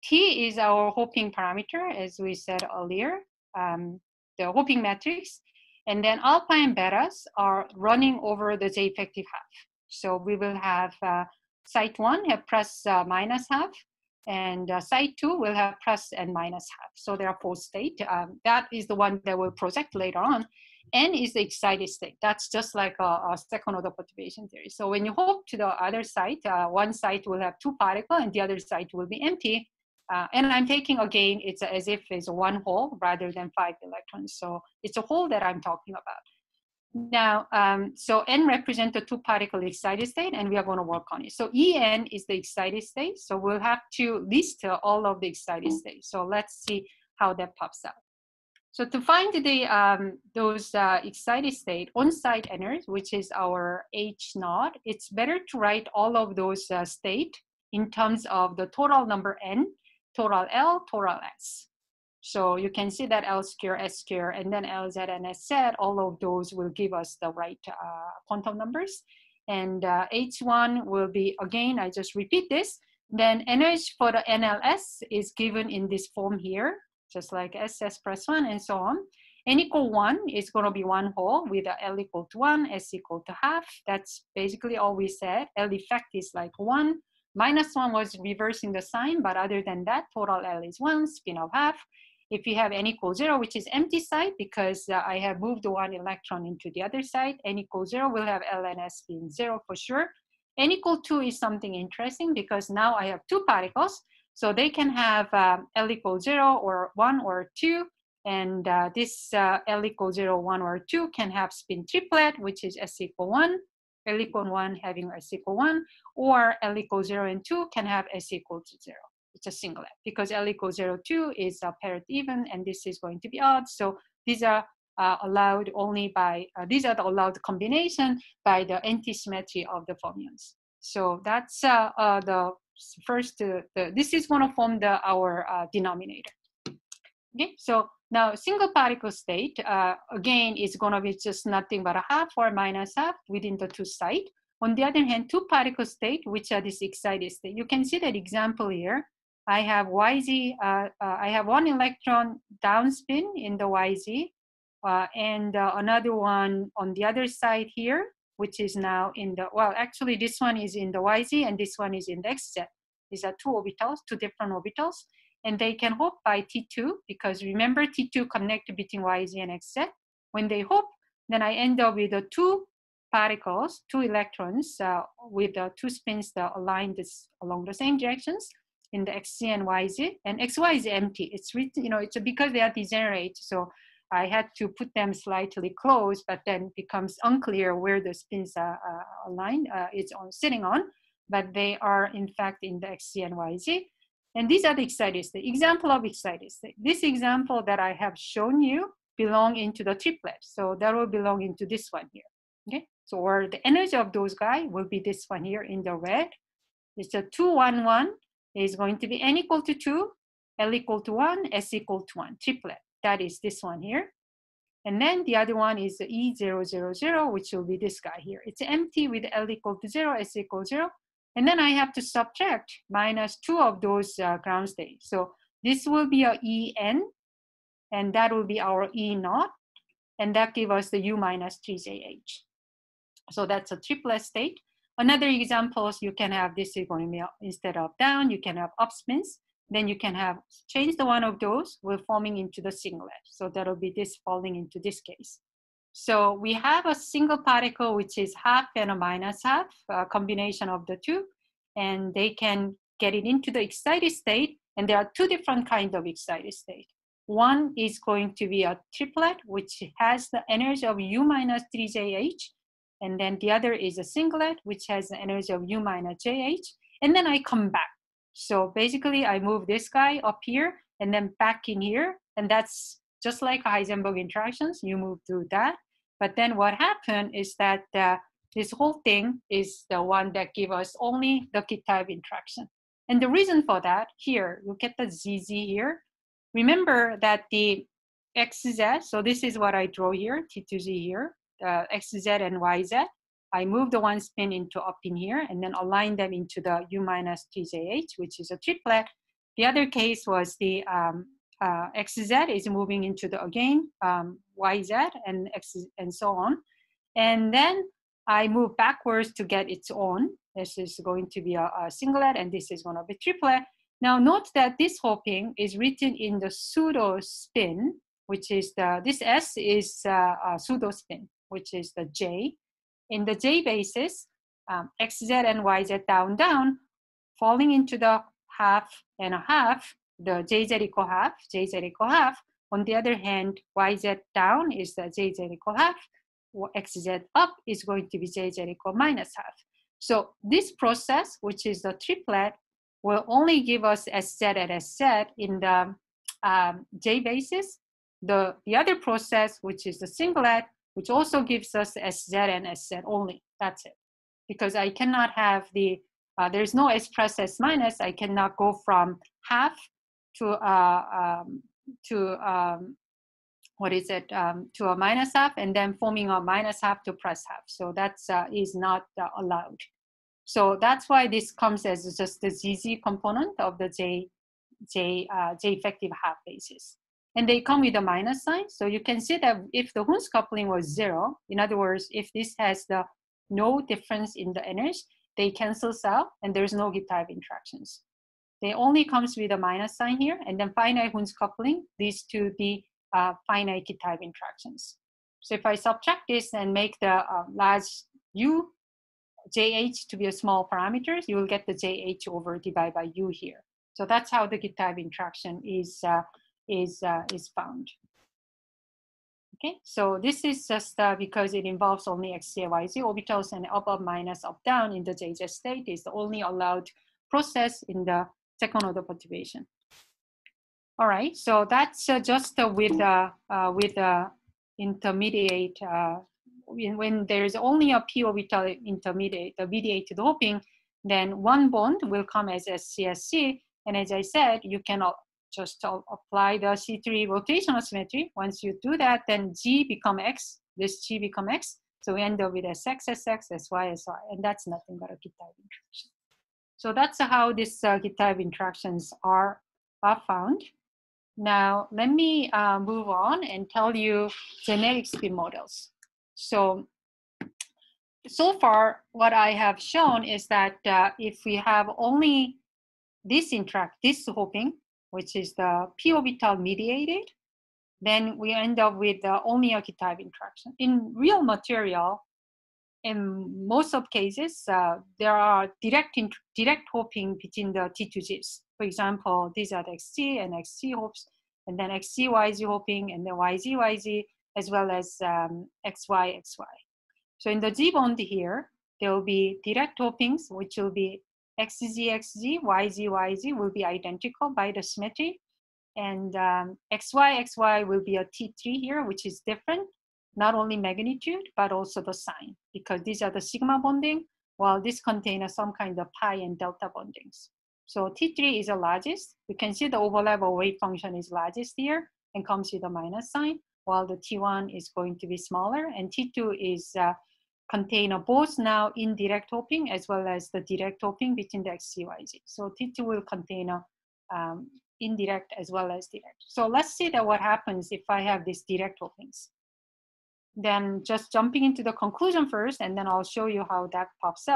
[SPEAKER 2] T is our Hoping parameter, as we said earlier, um, the Hoping matrix. And then alpha and betas are running over the J effective half. So we will have uh, site one have plus uh, minus half, and uh, site two will have plus and minus half. So there are four states. Um, that is the one that will project later on. N is the excited state. That's just like a, a second order perturbation theory. So when you hope to the other side, uh, one side will have two particles and the other side will be empty. Uh, and I'm taking again, it's as if it's one hole rather than five electrons. So it's a hole that I'm talking about. Now, um, so N represents the two particle excited state, and we are going to work on it. So E N is the excited state. So we'll have to list uh, all of the excited states. So let's see how that pops out. So to find the um, those uh, excited state on-site energy, which is our H naught, it's better to write all of those uh, state in terms of the total number N, total L, total S. So you can see that L square, S square, and then L Z and S Z, all of those will give us the right uh, quantum numbers. And uh, H one will be, again, I just repeat this, then energy for the N L S is given in this form here, just like S S plus one and so on. N equal one is going to be one whole with a L equal to one, S equal to half. That's basically all we said. L effect is like one. Minus one was reversing the sign, but other than that, total L is one, spin of half. If you have N equals zero, which is empty side, because uh, I have moved one electron into the other side, N equals zero will have L and S being zero for sure. N equal two is something interesting because now I have two particles. So they can have um, L equals zero or one or two. And uh, this uh, L equals zero, one or two can have spin triplet, which is S equal one, L equal one having S equal one, or L equals zero and two can have S equal to zero. It's a singlet because L equals zero, two is a parity even, and this is going to be odd. So these are uh, allowed only by, uh, these are the allowed combination by the anti-symmetry of the fermions. So that's uh, uh, the first, uh, the, this is going to form the, our uh, denominator. Okay, so now single particle state, uh, again, is going to be just nothing but a half or minus half within the two sites. On the other hand, two particle state, which are this excited state. You can see that example here. I have Y Z, uh, uh, I have one electron downspin in the Y Z, uh, and uh, another one on the other side here, which is now in the, well, actually this one is in the Y Z and this one is in the X Z. These are two orbitals, two different orbitals, and they can hope by T two, because remember T two connect between Y Z and X Z. When they hope, then I end up with the two particles, two electrons uh, with the two spins that align this along the same directions in the X Z and Y Z, and X Y is empty. It's written, you know, it's because they are degenerate. So I had to put them slightly close, but then becomes unclear where the spins are uh, aligned, uh, it's on sitting on, but they are in fact in the X Z and Y Z. And these are the excited state. Example of excited state. This example that I have shown you belong into the triplet. So that will belong into this one here. Okay, so or the energy of those guys will be this one here in the red. It's a two, one, one. Is going to be N equal to two, L equal to one, S equal to one, triplet. That is this one here. And then the other one is the E zero, zero, zero, which will be this guy here. It's empty with L equal to zero, S equal to zero. And then I have to subtract minus two of those uh, ground states. So this will be a E N, and that will be our E naught. And that gives us the U minus three J H. So that's a triplet state. another examples, you can have this is going to be instead of down, you can have up spins. Then you can have change the one of those, we're forming into the singlet. So that'll be this falling into this case. So we have a single particle, which is half and a minus half, a combination of the two, and they can get it into the excited state. And there are two different kinds of excited state. One is going to be a triplet, which has the energy of U minus three J H. And then the other is a singlet, which has the energy of U minus J H. And then I come back. So basically I move this guy up here and then back in here. And that's just like Heisenberg interactions, you move through that. But then what happened is that uh, this whole thing is the one that gives us only the K-type interaction. And the reason for that, here, look at the Z Z here. Remember that the X Z, so this is what I draw here, T two Z here, the X Z and Y Z. I move the one spin into up in here and then align them into the U minus three J H, which is a triplet. The other case was the um, uh, X Z is moving into the, again, um, Y Z and X and so on. And then I move backwards to get its own. This is going to be a, a singlet and this is going to be triplet. Now note that this hopping is written in the pseudo spin, which is the, this S is uh, a pseudo spin, which is the J. In the J basis, um, X Z and Y Z down, down, falling into the half and a half, the J Z equal half, J Z equal half. On the other hand, Y Z down is the J Z equal half, X Z up is going to be J Z equal minus half. So this process, which is the triplet, will only give us S Z and S Z in the um, J basis. The, the other process, which is the singlet, which also gives us S Z and S Z only. That's it. Because I cannot have the, uh, there's no S plus S minus, I cannot go from half to, uh, um, to um, what is it, um, to a minus half, and then forming a minus half to plus half. So that's uh, is not uh, allowed. So that's why this comes as just the Z Z component of the J, J, uh, J effective half basis. And they come with a minus sign. So you can see that if the Hund's coupling was zero, in other words, if this has the no difference in the energy, they cancel out and there's no K-type interactions. They only comes with a minus sign here, and then finite Hund's coupling leads to the uh, finite K-type interactions. So if I subtract this and make the uh, large U, J H to be a small parameters, you will get the J H over divided by U here. So that's how the K-type interaction is uh, is uh, is found. Okay, so this is just uh, because it involves only X Z, Y Z orbitals, and up, up, minus, up, down in the J Z state is the only allowed process in the second order perturbation. All right, so that's uh, just uh, with uh, uh, with uh, intermediate. Uh, when, when there is only a p orbital intermediate, the mediated hopping, then one bond will come as S C S C, and as I said, you cannot just apply the C three rotational symmetry. Once you do that, then G become X, this G become X. So we end up with S X, S X, S Y, S Y, and that's nothing but a K-type interaction. So that's how these uh, K-type interactions are, are found. Now, let me uh, move on and tell you generic spin models. So, so far, what I have shown is that uh, if we have only this interact, this hopping, which is the p orbital mediated, then we end up with uh, only a K-type interaction. In real material, in most of cases, uh, there are direct direct hopping between the T two Gs. For example, these are the X Z and X Z hops, and then X Z Y Z hopping, and then Y Z Y Z, as well as um, X Y X Y. So in the G bond here, there will be direct hoppings, which will be X Z X Z, Y Z Y Z will be identical by the symmetry. And um, X Y X Y will be a T three here, which is different, not only magnitude, but also the sign, because these are the sigma bonding, while this contains some kind of pi and delta bondings. So T three is the largest. You can see the overlap of wave function is largest here and comes with a minus sign, while the T one is going to be smaller, and T two is uh, contain both now indirect hopping as well as the direct hopping between the X Z Y Z. So T two will contain a um, indirect as well as direct. So let's see that what happens if I have these direct hoppings. Then just jumping into the conclusion first, and then I'll show you how that pops out.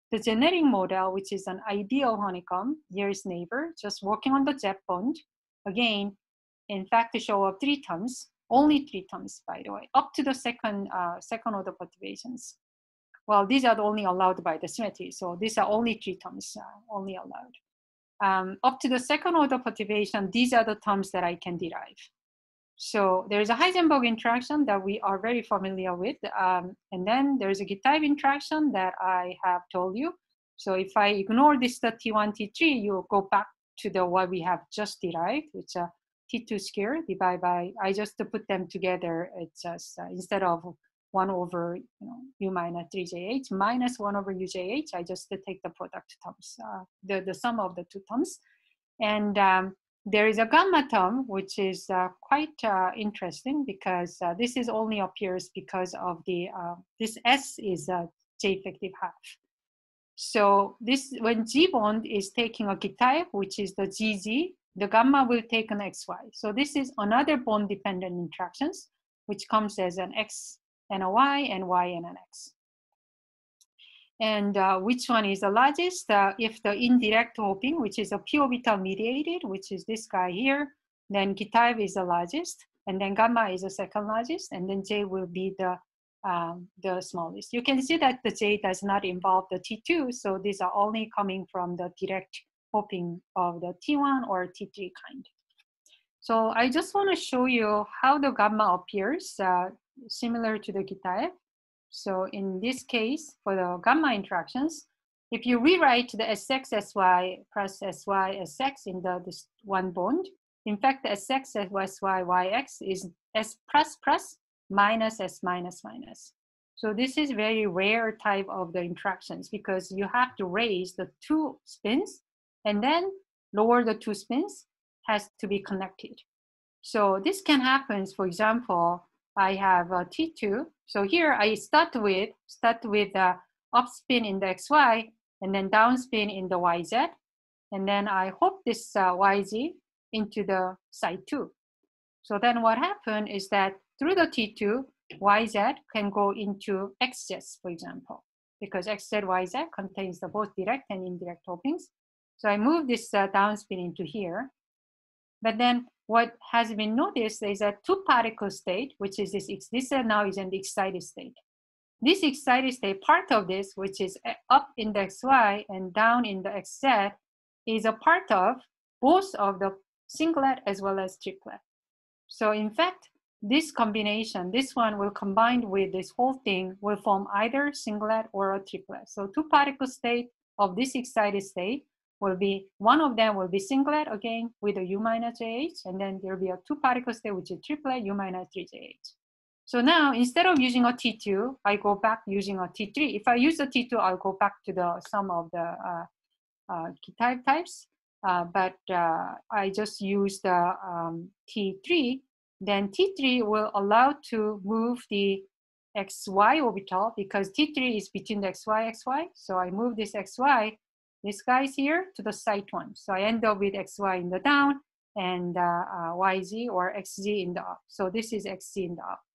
[SPEAKER 2] the genetic model, which is an ideal honeycomb, nearest neighbor, just working on the jet bond, again, in fact, to show up three terms, only three terms, by the way, up to the second, uh, second order perturbations. Well, these are only allowed by the symmetry. So these are only three terms, uh, only allowed. Um, up to the second order perturbation, these are the terms that I can derive. So there's a Heisenberg interaction that we are very familiar with. Um, and then there's a Gitthaev interaction that I have told you. So if I ignore this, the T one, T three, you go back to the what we have just derived, which is uh, T two square divided by, I just to put them together, it's just uh, instead of one over you know, U minus three J H minus one over U J H, I just to take the product terms, uh, the, the sum of the two terms. And um, there is a gamma term, which is uh, quite uh, interesting because uh, this is only appears because of the, uh, this S is a J effective half. So this, when G bond is taking a Gitthaev, which is the G Z, the gamma will take an X Y. So this is another bond dependent interactions, which comes as an X and a Y and Y and an X. And uh, which one is the largest? Uh, if the indirect hopping, which is a p orbital mediated, which is this guy here, then Gitthaev is the largest, and then gamma is the second largest, and then J will be the um, the smallest. You can see that the J does not involve the T two, so these are only coming from the direct hopping of the T one or T three kind. So I just want to show you how the gamma appears, uh, similar to the Gitthaev. So in this case, for the gamma interactions, if you rewrite the S X S Y plus S Y S X in the this one bond, in fact, the S X S Y Y X is S plus plus minus S minus minus. So this is very rare type of the interactions because you have to raise the two spins and then lower the two spins has to be connected. So this can happen, for example, I have a T two. So here I start with, start with the up spin in the X Y and then down spin in the Y Z. And then I hope this uh, Y Z into the side two. So then what happened is that through the T two, Y Z can go into X Z, for example, because X Z, Y Z contains the both direct and indirect hoppings. So I move this uh, down spin into here. But then what has been noticed is a two particle state, which is this, this now is in the excited state. This excited state, part of this, which is up in the X Y and down in the X Z, is a part of both of the singlet as well as triplet. So in fact, this combination, this one will combine with this whole thing will form either singlet or a triplet. So two particle state of this excited state will be, one of them will be singlet again with a U minus J H, and then there'll be a two particle state which is triplet U minus three J H. So now instead of using a T two, I go back using a T three. If I use a T two, I'll go back to the sum of the uh, uh, type types, uh, but uh, I just use the um, T three. Then T three will allow to move the X Y orbital because T three is between the X Y, X Y. So I move this X Y, this guy's here to the side one. So I end up with X Y in the down and uh, uh, Y Z or X Z in the up. So this is X Z in the up.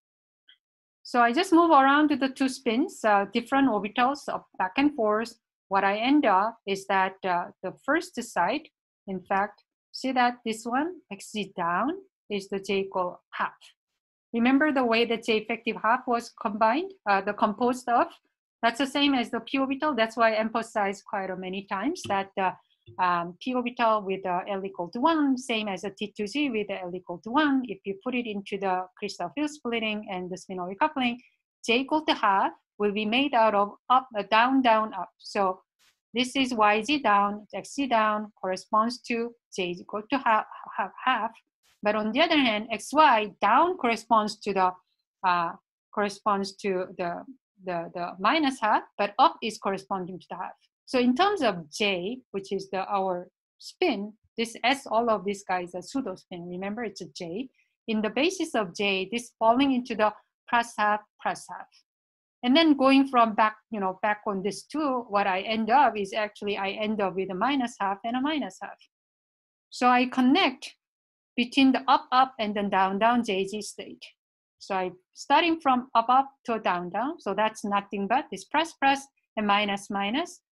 [SPEAKER 2] So I just move around to the two spins, uh, different orbitals of back and forth. What I end up is that uh, the first side, in fact, see that this one, X Z down, is the J equal half. Remember the way that J effective half was combined, uh, the composed of? That's the same as the p orbital. That's why I emphasize quite a many times that the um, p orbital with the L equal to one, same as the T two Z with the L equal to one. If you put it into the crystal field splitting and the spin-orbit coupling, J equal to half will be made out of up, uh, down, down, up. So this is Y Z down, X Z down corresponds to J is equal to half, half, half. But on the other hand, X Y down corresponds to the uh, corresponds to the, the the minus half, but up is corresponding to the half. So in terms of J, which is the our spin, this S, all of these guys are pseudo spin. Remember, it's a J. In the basis of J, this falling into the plus half, plus half. And then going from back, you know, back on this two, what I end up is actually I end up with a minus half and a minus half. So I connect between the up, up, and then down, down J Z state. So I starting from up, up to down, down. So that's nothing but this plus, plus, and minus, minus.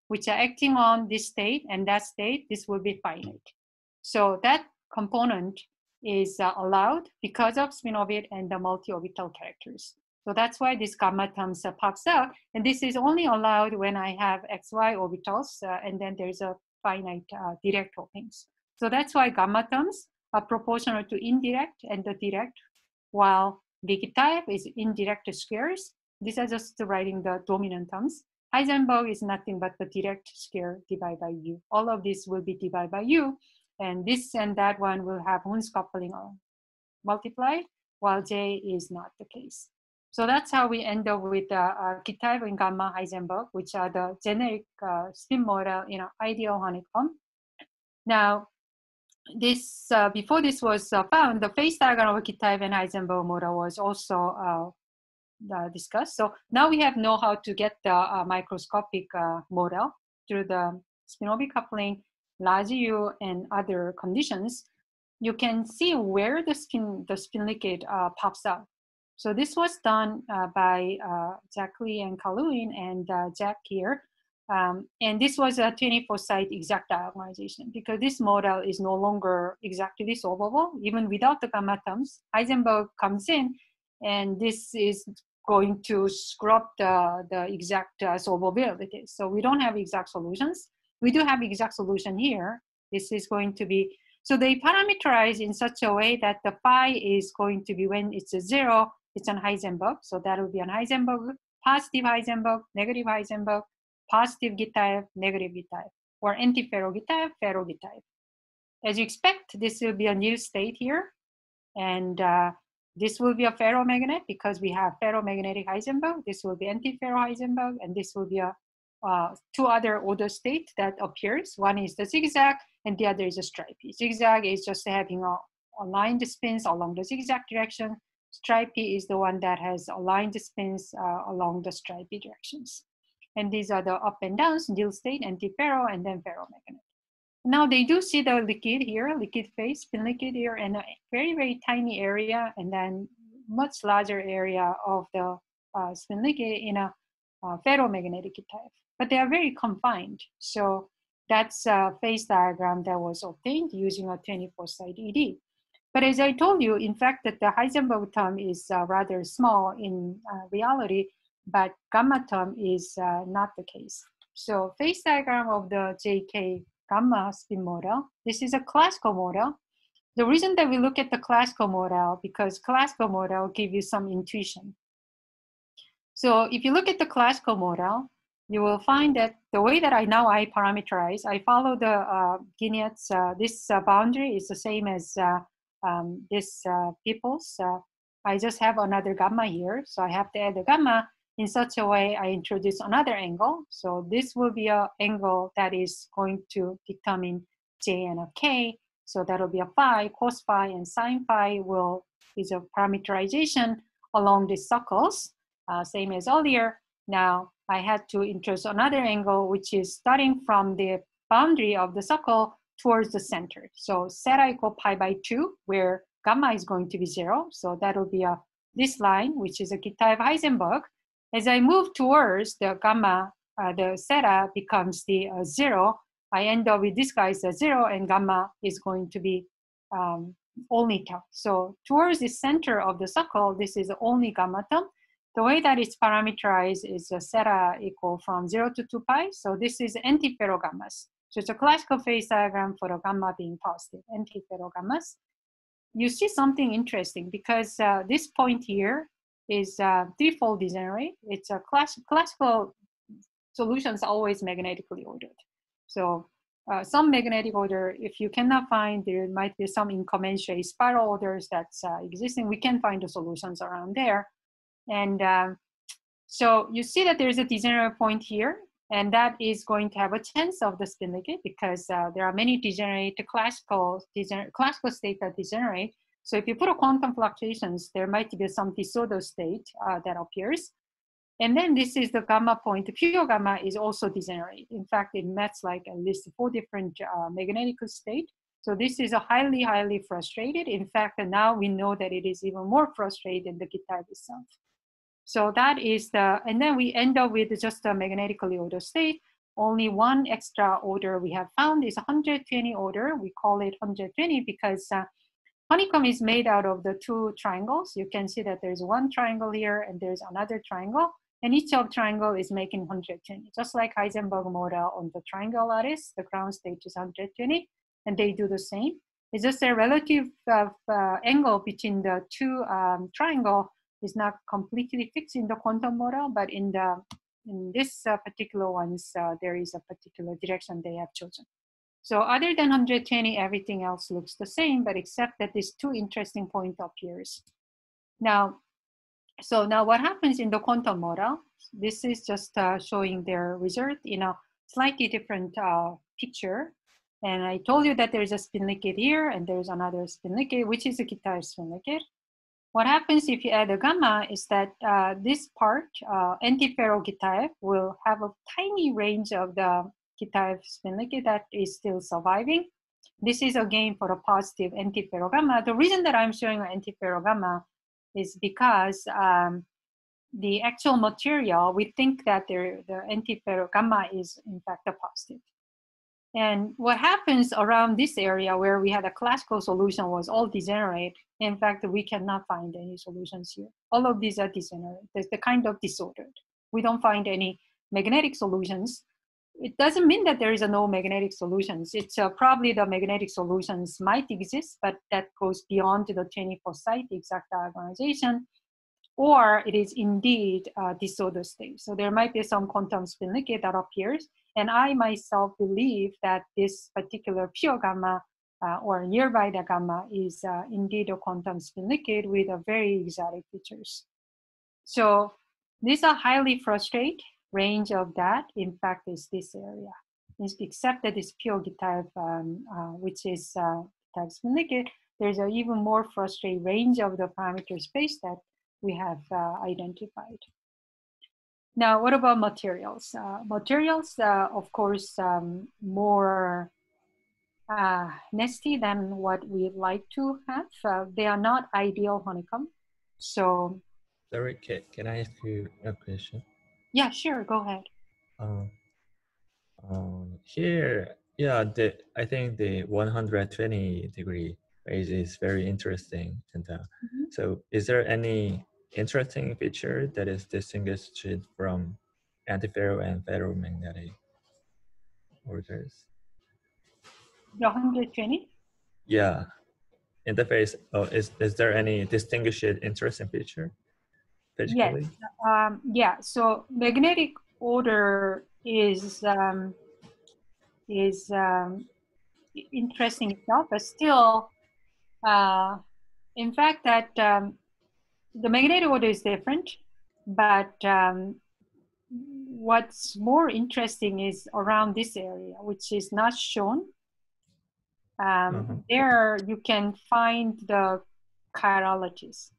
[SPEAKER 2] which are acting on this state and that state, this will be finite. So that component is uh, allowed because of spin orbit and the multi-orbital characters. So that's why this gamma terms uh, pops out. And this is only allowed when I have X Y orbitals, uh, and then there's a finite uh, direct openings. So that's why gamma terms are proportional to indirect and the direct, while big type is indirect squares. These are just writing the dominant terms. Heisenberg is nothing but the direct square divided by U. All of this will be divided by U, and this and that one will have Hund's coupling multiplied, while J is not the case. So that's how we end up with uh, uh, Kitaev and Gamma Heisenberg, which are the generic uh, spin model in an ideal honeycomb. Now, this uh, before this was uh, found, the phase diagram of Kitaev and Heisenberg model was also uh, uh, discussed. So now we have know how to get the uh, microscopic uh, model through the spin-orbit coupling, large U, and other conditions. You can see where the spin the spin liquid uh, pops out. So this was done uh, by uh, Jack Lee and Carl Lewin and uh, Jack here. Um, and this was a twenty-four site exact diagonalization because this model is no longer exactly solvable, even without the gamma terms. Heisenberg comes in, and this is going to screw up the, the exact uh, solvability. So we don't have exact solutions. We do have exact solution here. This is going to be, so they parameterize in such a way that the phi is going to be when it's a zero, it's an Heisenberg. So that will be an Heisenberg, positive Heisenberg, negative Heisenberg, positive Kitaev, negative Kitaev, or anti-ferro Kitaev, ferro Kitaev. As you expect, this will be a new state here. And uh, this will be a ferromagnet because we have ferromagnetic Heisenberg. This will be anti-ferro Heisenberg, and this will be a uh, two other order state that appears. One is the zigzag, and the other is a stripy. Zigzag is just having a aligned spins along the zigzag direction. Stripy is the one that has aligned spins uh, along the stripy directions. And these are the up and downs, nil state, anti-ferro, and then ferromagnet. Now they do see the liquid here, liquid phase, spin liquid here, and a very, very tiny area, and then much larger area of the uh, spin liquid in a uh, ferromagnetic type. But they are very confined. So that's a phase diagram that was obtained using a twenty-four site E D. But as I told you, in fact, that the Heisenberg term is uh, rather small in uh, reality, but gamma term is uh, not the case. So phase diagram of the J K gamma spin model, this is a classical model. The reason that we look at the classical model, because classical model give you some intuition. So if you look at the classical model, you will find that the way that I now I parameterize, I follow the uh, Guignet's, uh, this uh, boundary is the same as uh, um, this uh, Peoples. Uh, I just have another gamma here. So I have to add the gamma. In such a way, I introduce another angle. So this will be an angle that is going to determine J and a K. So that'll be a phi, cos phi, and sine phi will is a parameterization along these circles, uh, same as earlier. Now I had to introduce another angle, which is starting from the boundary of the circle towards the center. So theta equal pi by two, where gamma is going to be zero. So that'll be a this line, which is a Kitaev Heisenberg. As I move towards the gamma, uh, the theta becomes the uh, zero. I end up with this guy is a zero, and gamma is going to be um, only term. So towards the center of the circle, this is the only gamma term. The way that it's parameterized is a theta equal from zero to two pi. So this is anti-ferro gammas. So it's a classical phase diagram for the gamma being positive, anti-ferro gammas. You see something interesting because uh, this point here is uh, threefold degenerate. It's a class, classical solutions always magnetically ordered. So uh, some magnetic order, if you cannot find, there might be some incommensurate spiral orders that's uh, existing. We can find the solutions around there. And um, so you see that there's a degenerate point here, and that is going to have a chance of the spin liquid because uh, there are many degenerate classical, degenerate, classical states that degenerate. So if you put a quantum fluctuations, there might be some disorder state uh, that appears. And then this is the gamma point. The pure gamma is also degenerate. In fact, it maps like at least four different uh, magnetic states. So this is a highly, highly frustrated. In fact, now we know that it is even more frustrated than the Kitaev itself. So that is the, and then we end up with just a magnetically ordered state. only one extra order we have found is one hundred twenty order. We call it one hundred twenty because uh, honeycomb is made out of the two triangles. You can see that there's one triangle here and there's another triangle, and each of triangle is making one hundred twenty. Just like Heisenberg model on the triangle lattice, the ground state is one hundred twenty, and they do the same. It's just a relative uh, uh, angle between the two um, triangle is not completely fixed in the quantum model, but in the in this uh, particular ones, uh, there is a particular direction they have chosen. So other than one hundred twenty, everything else looks the same, but except that this two interesting point appears. Now, so now what happens in the quantum model? This is just uh, showing their result in a slightly different uh, picture. And I told you that there's a spin liquid here and there's another spin liquid, which is a guitar spin liquid. What happens if you add a gamma is that uh, this part, uh, antiferro-Kitaev, will have a tiny range of the Kitaev spin liquid that is still surviving. This is again for a positive antiferro-gamma. The reason that I'm showing an antiferro-gamma is because um, the actual material, we think that the antiferro-gamma is in fact a positive. And what happens around this area where we had a classical solution was all degenerate. In fact, we cannot find any solutions here. All of these are degenerate. There's the kind of disordered. We don't find any magnetic solutions. It doesn't mean that there is a no magnetic solutions. It's uh, probably the magnetic solutions might exist, but that goes beyond the twenty-four site exact diagonalization, or it is indeed a disordered state. So there might be some quantum spin liquid that appears. And I myself believe that this particular pure gamma uh, or nearby the gamma is uh, indeed a quantum spin liquid with a very exotic features. So these are highly frustrated. Range of that, in fact, is this area. It's except that this pure Kitaev, um, uh, which is uh, Kitaev spin liquid, there's an even more frustrated range of the parameter space that we have uh, identified. Now, what about materials? Uh, materials, uh, of course, um, more uh, nasty than what we like to have. Uh, they are not ideal honeycomb. So,
[SPEAKER 3] Sorry, can, can I ask you a question?
[SPEAKER 2] Yeah, sure, go ahead.
[SPEAKER 3] Um, um, here, yeah, the I think the one hundred twenty degree phase is very interesting. And uh, mm-hmm. So, is there any interesting feature that is distinguished from antiferro and ferromagnetic orders?
[SPEAKER 2] The one hundred twenty?
[SPEAKER 3] Yeah, interface. Oh, is is there any distinguished interesting feature? Physically?
[SPEAKER 2] Yes. Um, yeah. So magnetic order is um, is um, interesting itself, but still, uh, in fact, that um, the magnetic order is different. But um, what's more interesting is around this area, which is not shown. Um, uh-huh. There you can find the chiralities.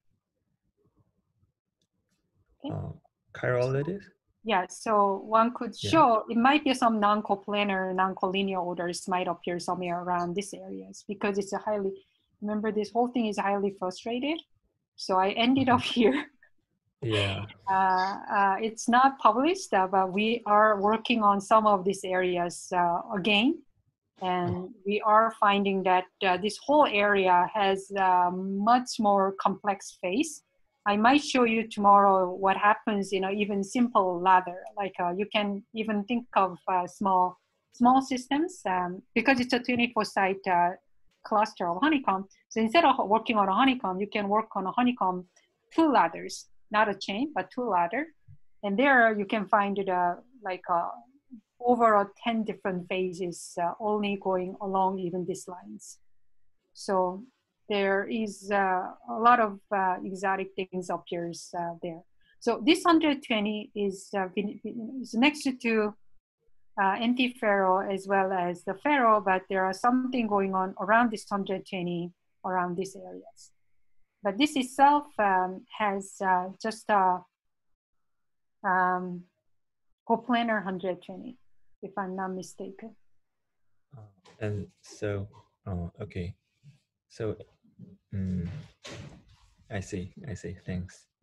[SPEAKER 3] Okay. Uh, chiralities?
[SPEAKER 2] Yeah, so one could show yeah. It might be some non-coplanar, non-collinear orders might appear somewhere around these areas because it's a highly, remember this whole thing is highly frustrated. So I ended up here.
[SPEAKER 3] Yeah.
[SPEAKER 2] Uh, uh, it's not published, uh, but we are working on some of these areas uh, again. And we are finding that uh, this whole area has a much more complex phase. I might show you tomorrow what happens in an even simple ladder. Like uh, you can even think of uh, small small systems um, because it's a twenty-four site uh, cluster of honeycomb. So instead of working on a honeycomb, you can work on a honeycomb two ladders, not a chain, but two ladder. And there you can find it uh, like a overall ten different phases uh, only going along even these lines. So there is uh, a lot of uh, exotic things appears uh, there. So this one hundred twenty is, uh, is next to uh, antiferro as well as the ferro, but there are something going on around this one hundred twenty around these areas. But this itself um, has uh, just a um, coplanar one hundred twenty. If I'm not mistaken.
[SPEAKER 3] Uh, and so, oh, okay. So, um, I see, I see, thanks.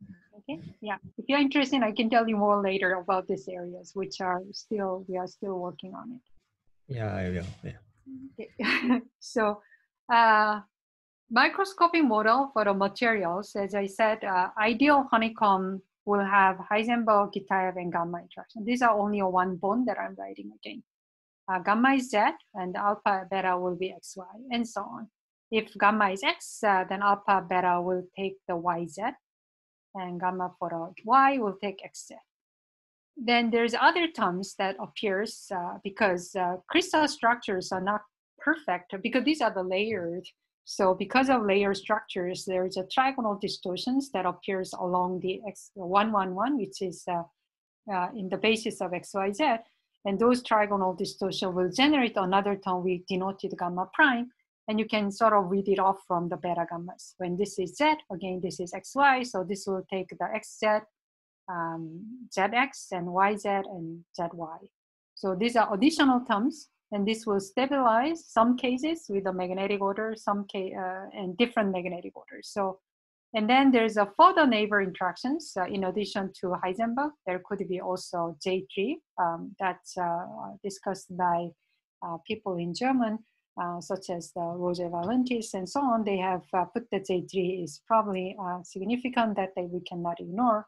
[SPEAKER 2] Okay, yeah. If you're interested, I can tell you more later about these areas, which are still, we are still working on it.
[SPEAKER 3] Yeah, I will. Yeah.
[SPEAKER 2] Okay. So, uh, microscopy model for the materials, as I said, uh, ideal honeycomb will have Heisenberg, Kitaev, and gamma interaction. These are only a one bond that I'm writing again. Uh, gamma is Z, and alpha beta will be X Y, and so on. If gamma is X, uh, then alpha beta will take the Y Z, and gamma for the Y will take X Z. Then there's other terms that appears uh, because uh, crystal structures are not perfect because these are the layered. So because of layer structures, there's a trigonal distortions that appears along the X one one one, which is uh, uh, in the basis of X Y Z. And those trigonal distortion will generate another term we denoted gamma prime. And you can sort of read it off from the beta gammas. When this is Z, again, this is X Y. So this will take the X Z, um, Z X, and Y Z, and Z Y. So these are additional terms. And this will stabilize some cases with a magnetic order, some case, uh, and different magnetic orders. So, and then there's a further neighbor interactions. Uh, in addition to Heisenberg, there could be also J three um, that's uh, discussed by uh, people in German, uh, such as the Roger Valentis and so on. They have uh, put that J three is probably uh, significant that they, we cannot ignore.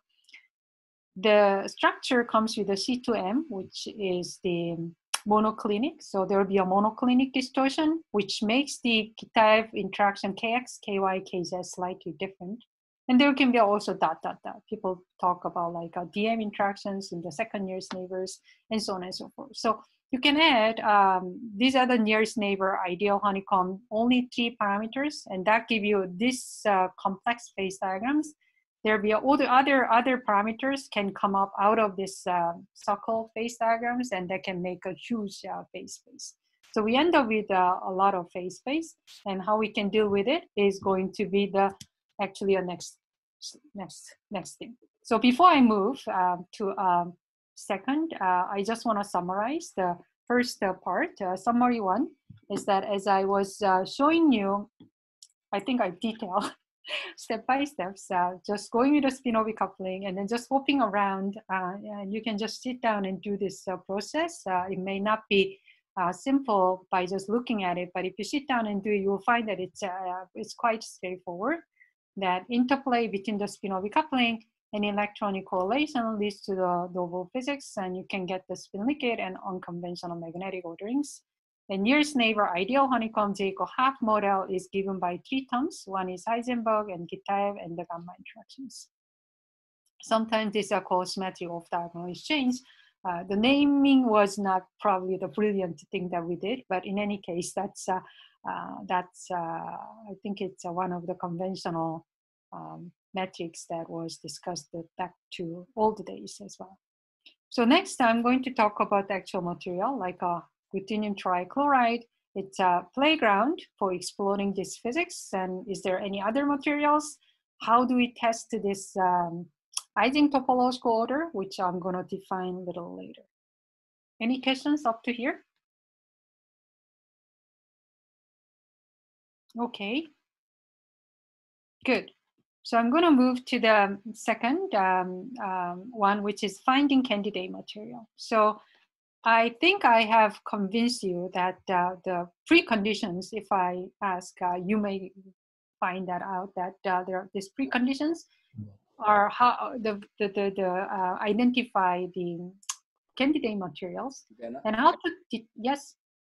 [SPEAKER 2] The structure comes with the C two M, which is the monoclinic. So there will be a monoclinic distortion, which makes the Kitaev interaction K X, K Y, K Z slightly different. And there can be also dot, dot, dot. People talk about like uh, D M interactions in the second nearest neighbors and so on and so forth. So you can add, um, these are the nearest neighbor ideal honeycomb, only three parameters, and that give you this uh, complex phase diagrams. There be all the other other parameters can come up out of this uh, circle phase diagrams, and they can make a huge uh, phase space. So we end up with uh, a lot of phase space, and how we can deal with it is going to be the actually a next next next thing. So before I move uh, to um, second, uh, I just want to summarize the first uh, part. Uh, summary one is that as I was uh, showing you, I think I detailed. Step by steps, uh, just going with the spin-orbit coupling and then just hopping around. Uh, and you can just sit down and do this uh, process. Uh, it may not be uh, simple by just looking at it, but if you sit down and do it, you will find that it's, uh, it's quite straightforward. That interplay between the spin-orbit coupling and electronic correlation leads to the novel physics, and you can get the spin liquid and unconventional magnetic orderings. The nearest neighbor ideal honeycomb Jacob half model is given by three terms. One is Heisenberg and Kitaev and the gamma interactions. Sometimes these are called symmetric off-diagonal exchange. Uh, the naming was not probably the brilliant thing that we did, but in any case, that's, uh, uh, that's uh, I think it's uh, one of the conventional um, metrics that was discussed back to old days as well. So next, I'm going to talk about the actual material, like a ruthenium trichloride. It's a playground for exploring this physics. And is there any other materials? How do we test this um, Ising topological order, which I'm going to define a little later. Any questions up to here? Okay, good. So I'm going to move to the second um, um, one, which is finding candidate material. So I think I have convinced you that uh, the preconditions, if I ask, uh, you may find that out, that uh, there are these preconditions are how the, the, the, the uh, identify the candidate materials and how to, yes?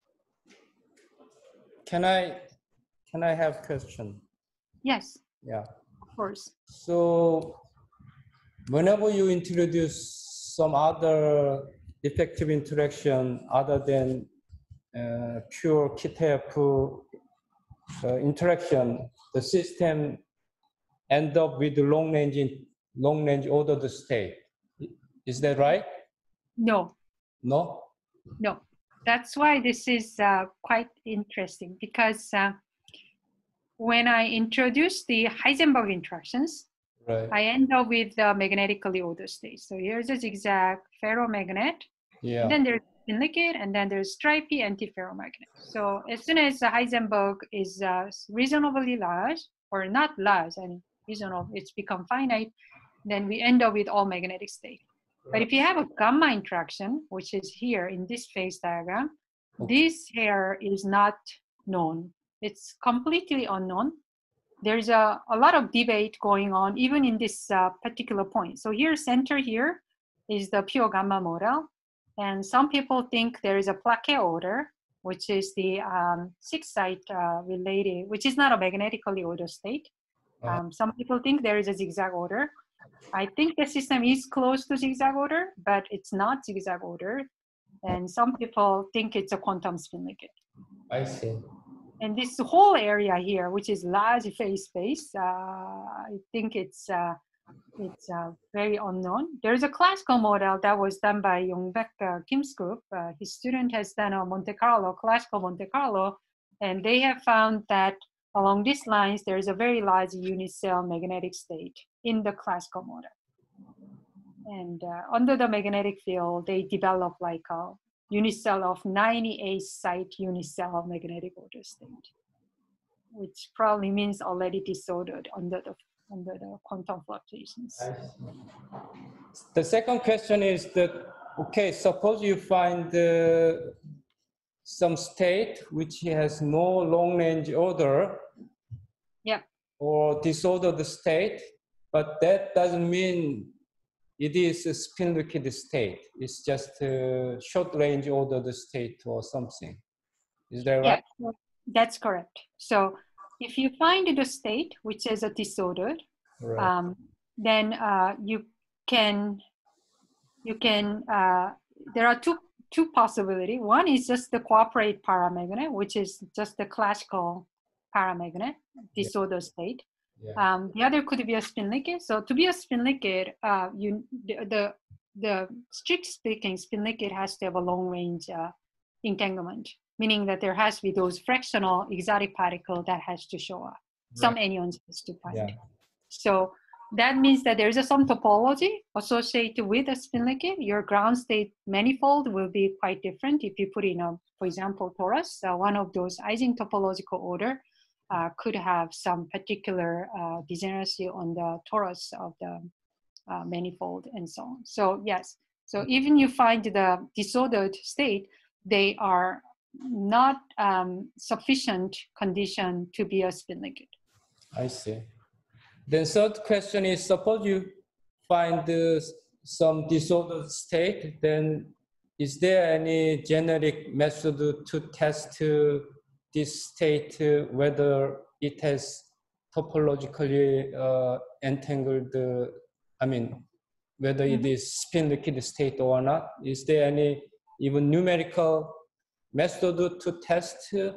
[SPEAKER 1] Can I, can I have a question?
[SPEAKER 2] Yes.
[SPEAKER 1] Yeah.
[SPEAKER 2] Of course.
[SPEAKER 1] So whenever you introduce some other effective interaction other than uh, pure Kitaev uh, interaction, the system end up with long range long range ordered state. Is that right?
[SPEAKER 2] No.
[SPEAKER 1] No.
[SPEAKER 2] No. That's why this is uh, quite interesting, because uh, when I introduce the Heisenberg interactions,
[SPEAKER 1] right.
[SPEAKER 2] I end up with the magnetically ordered state. So here's a zigzag ferromagnet.
[SPEAKER 1] Yeah.
[SPEAKER 2] And then there's spin liquid, and then there's stripy antiferromagnet. So as soon as the Heisenberg is uh, reasonably large, or not large, and reasonable, it's become finite, then we end up with all magnetic state. But if you have a gamma interaction, which is here in this phase diagram,
[SPEAKER 1] Okay.
[SPEAKER 2] this here is not known. It's completely unknown. There's a, a lot of debate going on even in this uh, particular point. So here, center here is the pure gamma model. And some people think there is a plaqué order, which is the um, six site uh, related, which is not a magnetically ordered state. Um, some people think there is a zigzag order. I think the system is close to zigzag order, but it's not zigzag order. And some people think it's a quantum spin liquid.
[SPEAKER 1] I see.
[SPEAKER 2] And this whole area here, which is large phase space, uh, I think it's uh, it's uh, very unknown. There's a classical model that was done by Yongbek uh, Kim's group. Uh, his student has done a Monte Carlo, classical Monte Carlo, and they have found that along these lines, there is a very large unit cell magnetic state in the classical model. And uh, under the magnetic field, they develop like a unit cell of ninety-eight site unit cell magnetic order state, which probably means already disordered under the under the quantum fluctuations.
[SPEAKER 1] The second question is that, okay, suppose you find uh, some state which has no long range order,
[SPEAKER 2] Yeah.
[SPEAKER 1] or disordered state, but that doesn't mean it is a spin liquid state. It's just a short range ordered state or something. Is that right?
[SPEAKER 2] Yeah, that's correct. So if you find the state which is a disordered,
[SPEAKER 1] Right.
[SPEAKER 2] um, then uh, you can you can uh, there are two two possibilities. One is just the cooperate paramagnet, which is just the classical paramagnet disordered state.
[SPEAKER 1] Yeah.
[SPEAKER 2] Um, the other could be a spin liquid. So to be a spin liquid, uh, you the, the the strict speaking, spin liquid has to have a long range uh, entanglement, meaning that there has to be those fractional exotic particle that has to show up. Some
[SPEAKER 1] Right.
[SPEAKER 2] anyons has to find.
[SPEAKER 1] Yeah.
[SPEAKER 2] So that means that there's a some topology associated with a spin liquid. Your ground state manifold will be quite different if you put in a, for example, torus. Uh, one of those Ising topological order uh, could have some particular uh, degeneracy on the torus of the uh, manifold and so on. So yes, so even you find the disordered state, they are not um, sufficient condition to be a spin liquid.
[SPEAKER 1] I see. Then third question is, suppose you find uh, some disordered state, then is there any generic method to test uh, this state, uh, whether it has topologically uh, entangled, uh, I mean, whether it is spin liquid state or not? Is there any even numerical method to test? Uh,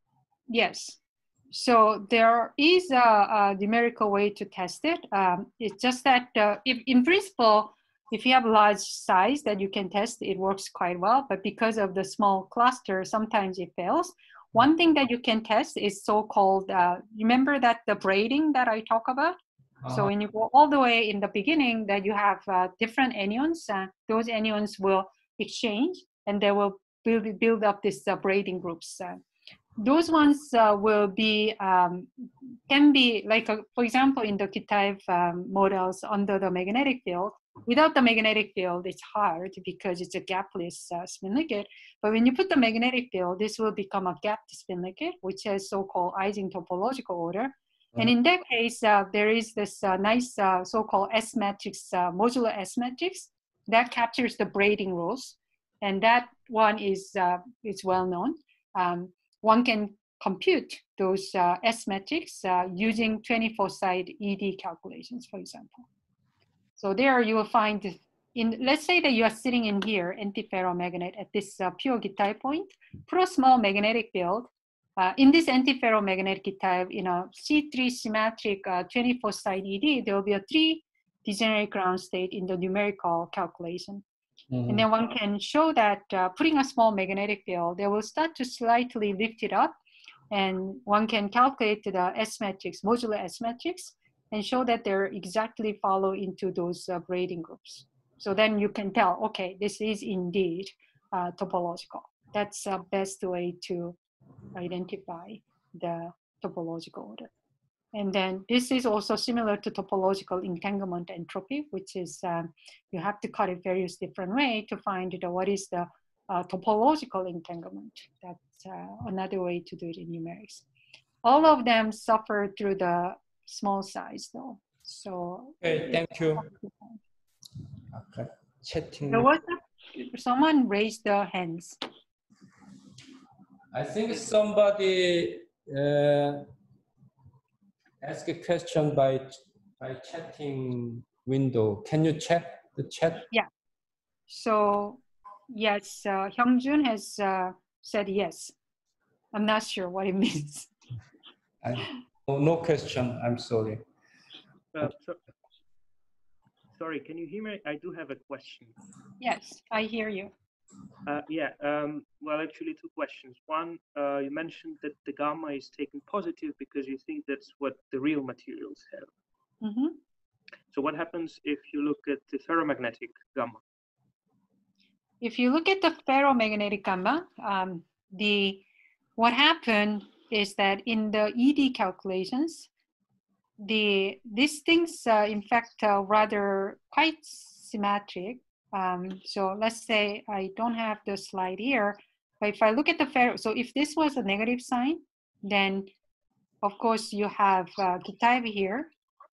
[SPEAKER 2] Yes. So there is a, a numerical way to test it. Um, it's just that uh, if, in principle, if you have large size that you can test, it works quite well. But because of the small cluster, sometimes it fails. One thing that you can test is so-called, uh, remember that the braiding that I talk about? Uh-huh. So when you go all the way in the beginning, that you have uh, different anyons, uh, those anyons will exchange and they will build, build up this uh, braiding groups. Uh, Those ones uh, will be, um, can be like, a, for example, in the Kitaev um, models under the magnetic field. Without the magnetic field, it's hard because it's a gapless uh, spin liquid. But when you put the magnetic field, this will become a gapped spin liquid, which has so-called Ising topological order. Mm-hmm. And in that case, uh, there is this uh, nice uh, so-called S matrix, uh, modular S matrix that captures the braiding rules. And that one is, uh, is well known. Um, One can compute those uh, S metrics uh, using twenty-four side E D calculations, for example. So there you will find, in, let's say that you are sitting in here, antiferromagnet at this uh, pure Gitai point, put a small magnetic field. Uh, in this antiferromagnetic Gitai, in a C three symmetric uh, twenty-four side E D, there will be a three degenerate ground state in the numerical calculation. Mm-hmm. And then one can show that uh, putting a small magnetic field, they will start to slightly lift it up. And one can calculate the S matrix, modular S matrix, and show that they're exactly follow into those uh, braiding groups. So then you can tell, okay, this is indeed uh, topological. That's the best way to identify the topological order. And then this is also similar to topological entanglement entropy, which is um, you have to cut it various different way to find the, what is the uh, topological entanglement. That's uh, another way to do it in numerics. All of them suffer through the small size though. So
[SPEAKER 1] Okay, thank you. Okay. Chatting.
[SPEAKER 2] there was a, someone raised their hands.
[SPEAKER 1] I think somebody uh, asked a question by by chatting window. Can you check the chat?
[SPEAKER 2] Yeah. So yes, uh, Hyungjun has uh, said yes. I'm not sure what it means.
[SPEAKER 1] I, no, no question. I'm sorry.
[SPEAKER 7] Uh, so, sorry, can you hear me? I do have a question.
[SPEAKER 2] Yes, I hear you.
[SPEAKER 7] Uh, yeah, um, well, actually two questions. One, uh, you mentioned that the gamma is taken positive because you think that's what the real materials have.
[SPEAKER 2] Mm-hmm.
[SPEAKER 7] So what happens if you look at the ferromagnetic gamma?
[SPEAKER 2] If you look at the ferromagnetic gamma, um, the what happened is that in the E D calculations, the these things uh, in fact uh, rather quite symmetric. Um, so let's say I don't have the slide here, but if I look at the ferro, so if this was a negative sign, then of course you have uh, Kitaev here,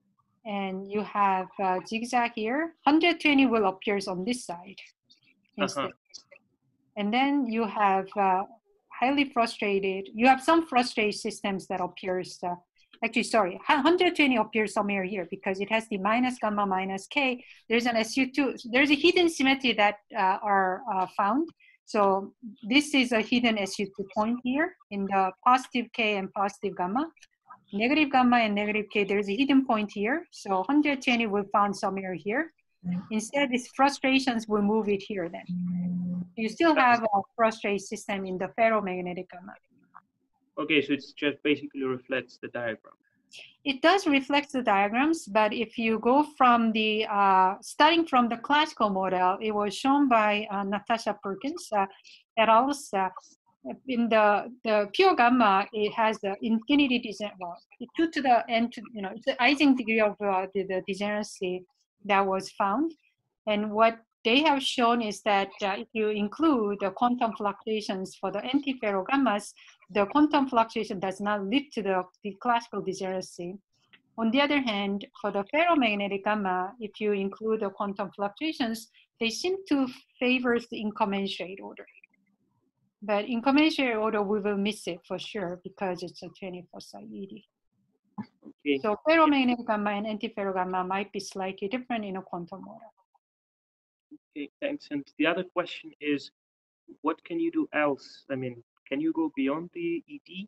[SPEAKER 2] and you have uh, zigzag here. one hundred twenty will appear on this side instead.
[SPEAKER 7] Uh-huh.
[SPEAKER 2] And then you have uh, highly frustrated, you have some frustrated systems that appears, uh, actually, sorry, one hundred twenty appears somewhere here because it has the minus gamma minus K. There's an S U two, there's a hidden symmetry that uh, are uh, found. So this is a hidden S U two point here in the positive K and positive gamma. Negative gamma and negative K, there's a hidden point here. So one hundred twenty will found somewhere here. Instead, these frustrations will move it here then. You still have a frustrated system in the ferromagnetic gamma.
[SPEAKER 7] Okay, so it's just basically reflects the diagram.
[SPEAKER 2] It does reflect the diagrams, but if you go from the, uh, starting from the classical model, it was shown by uh, Natasha Perkins uh, et al. Uh, in the, the pure gamma, it has the infinity degener, well, two to the n, to, you know, it's the Ising degree of uh, the, the degeneracy that was found. And what they have shown is that uh, if you include the quantum fluctuations for the anti-ferro gammas, the quantum fluctuation does not lead to the, the classical degeneracy. On the other hand, for the ferromagnetic gamma, if you include the quantum fluctuations, they seem to favor the incommensurate order. But incommensurate order, we will miss it for sure because it's a twenty-four side E D.
[SPEAKER 7] Okay.
[SPEAKER 2] So ferromagnetic gamma and anti-ferro gamma might be slightly different in a quantum model.
[SPEAKER 7] Okay, thanks. And the other question is, what can you do else? I mean, can you go beyond the E D,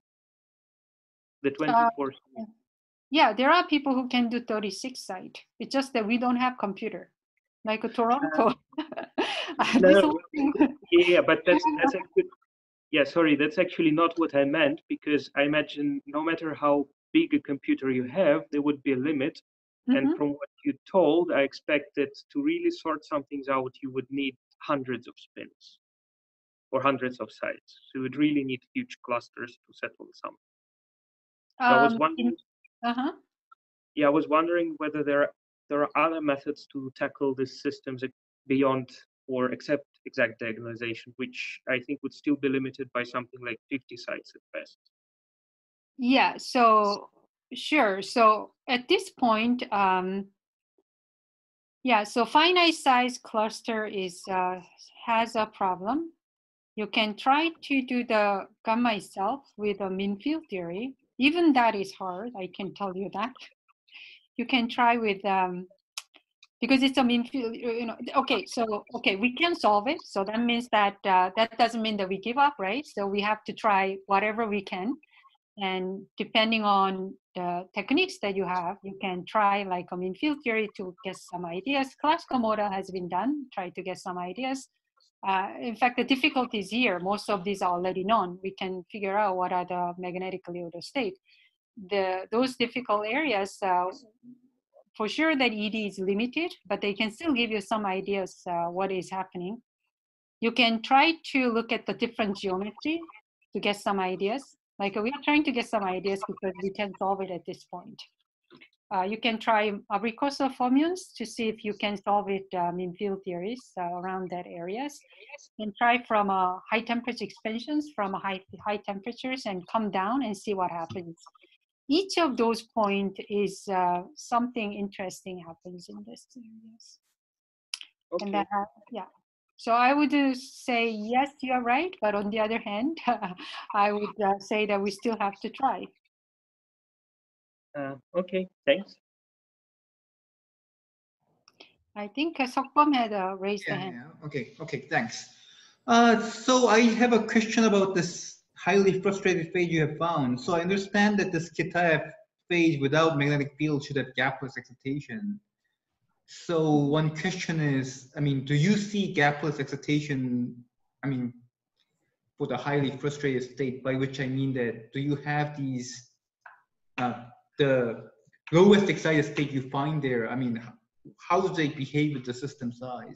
[SPEAKER 7] the twenty-four?
[SPEAKER 2] Uh, yeah, there are people who can do thirty-six side. It's just that we don't have computer, like a Toronto.
[SPEAKER 7] Uh, no, no, yeah, but that's that's actually, yeah. Sorry, that's actually not what I meant, because I imagine no matter how big a computer you have, there would be a limit. Mm-hmm. And from what you told, I expected to really sort some things out, you would need hundreds of spins or hundreds of sites. So you would really need huge clusters to settle some. So um, I was wondering.
[SPEAKER 2] Uh-huh.
[SPEAKER 7] Yeah, I was wondering whether there are, there are other methods to tackle these systems beyond or except exact diagonalization, which I think would still be limited by something like fifty sites at best.
[SPEAKER 2] Yeah, so sure. So at this point, um, yeah, so finite size cluster is uh, has a problem. You can try to do the gamma itself with a mean field theory. Even that is hard, I can tell you that. You can try with, um, because it's a mean field, you know, okay, so, okay, we can solve it. So that means that, uh, that doesn't mean that we give up, right? So we have to try whatever we can. And depending on the techniques that you have, you can try like a mean field theory to get some ideas. Classical model has been done, try to get some ideas. Uh, in fact, the difficulty is here. Most of these are already known. We can figure out what are the magnetically ordered state. The, those difficult areas, uh, for sure that E D is limited, but they can still give you some ideas uh, what is happening. You can try to look at the different geometry to get some ideas. Like we are trying to get some ideas because we can solve it at this point. Uh, you can try abricosal fermions to see if you can solve it um, in field theories uh, around that areas. And try from uh, high temperature expansions from high, high temperatures and come down and see what happens. Each of those points is uh, something interesting happens in this areas.
[SPEAKER 7] Okay.
[SPEAKER 2] And then, uh, yeah. So I would uh, say, yes, you're right. But on the other hand, I would uh, say that we still have to try.
[SPEAKER 7] Uh, okay, thanks.
[SPEAKER 2] I think uh, Sokbom had uh, raised
[SPEAKER 8] Yeah,
[SPEAKER 2] the hand.
[SPEAKER 8] yeah. Okay, okay, thanks. Uh, so I have a question about this highly frustrated phase you have found. So I understand that this Kitaev phase without magnetic field should have gapless excitation. So one question is, I mean, do you see gapless excitation, I mean, for the highly frustrated state, by which I mean that, do you have these, uh, the lowest excited state you find there, I mean, how do they behave with the system size?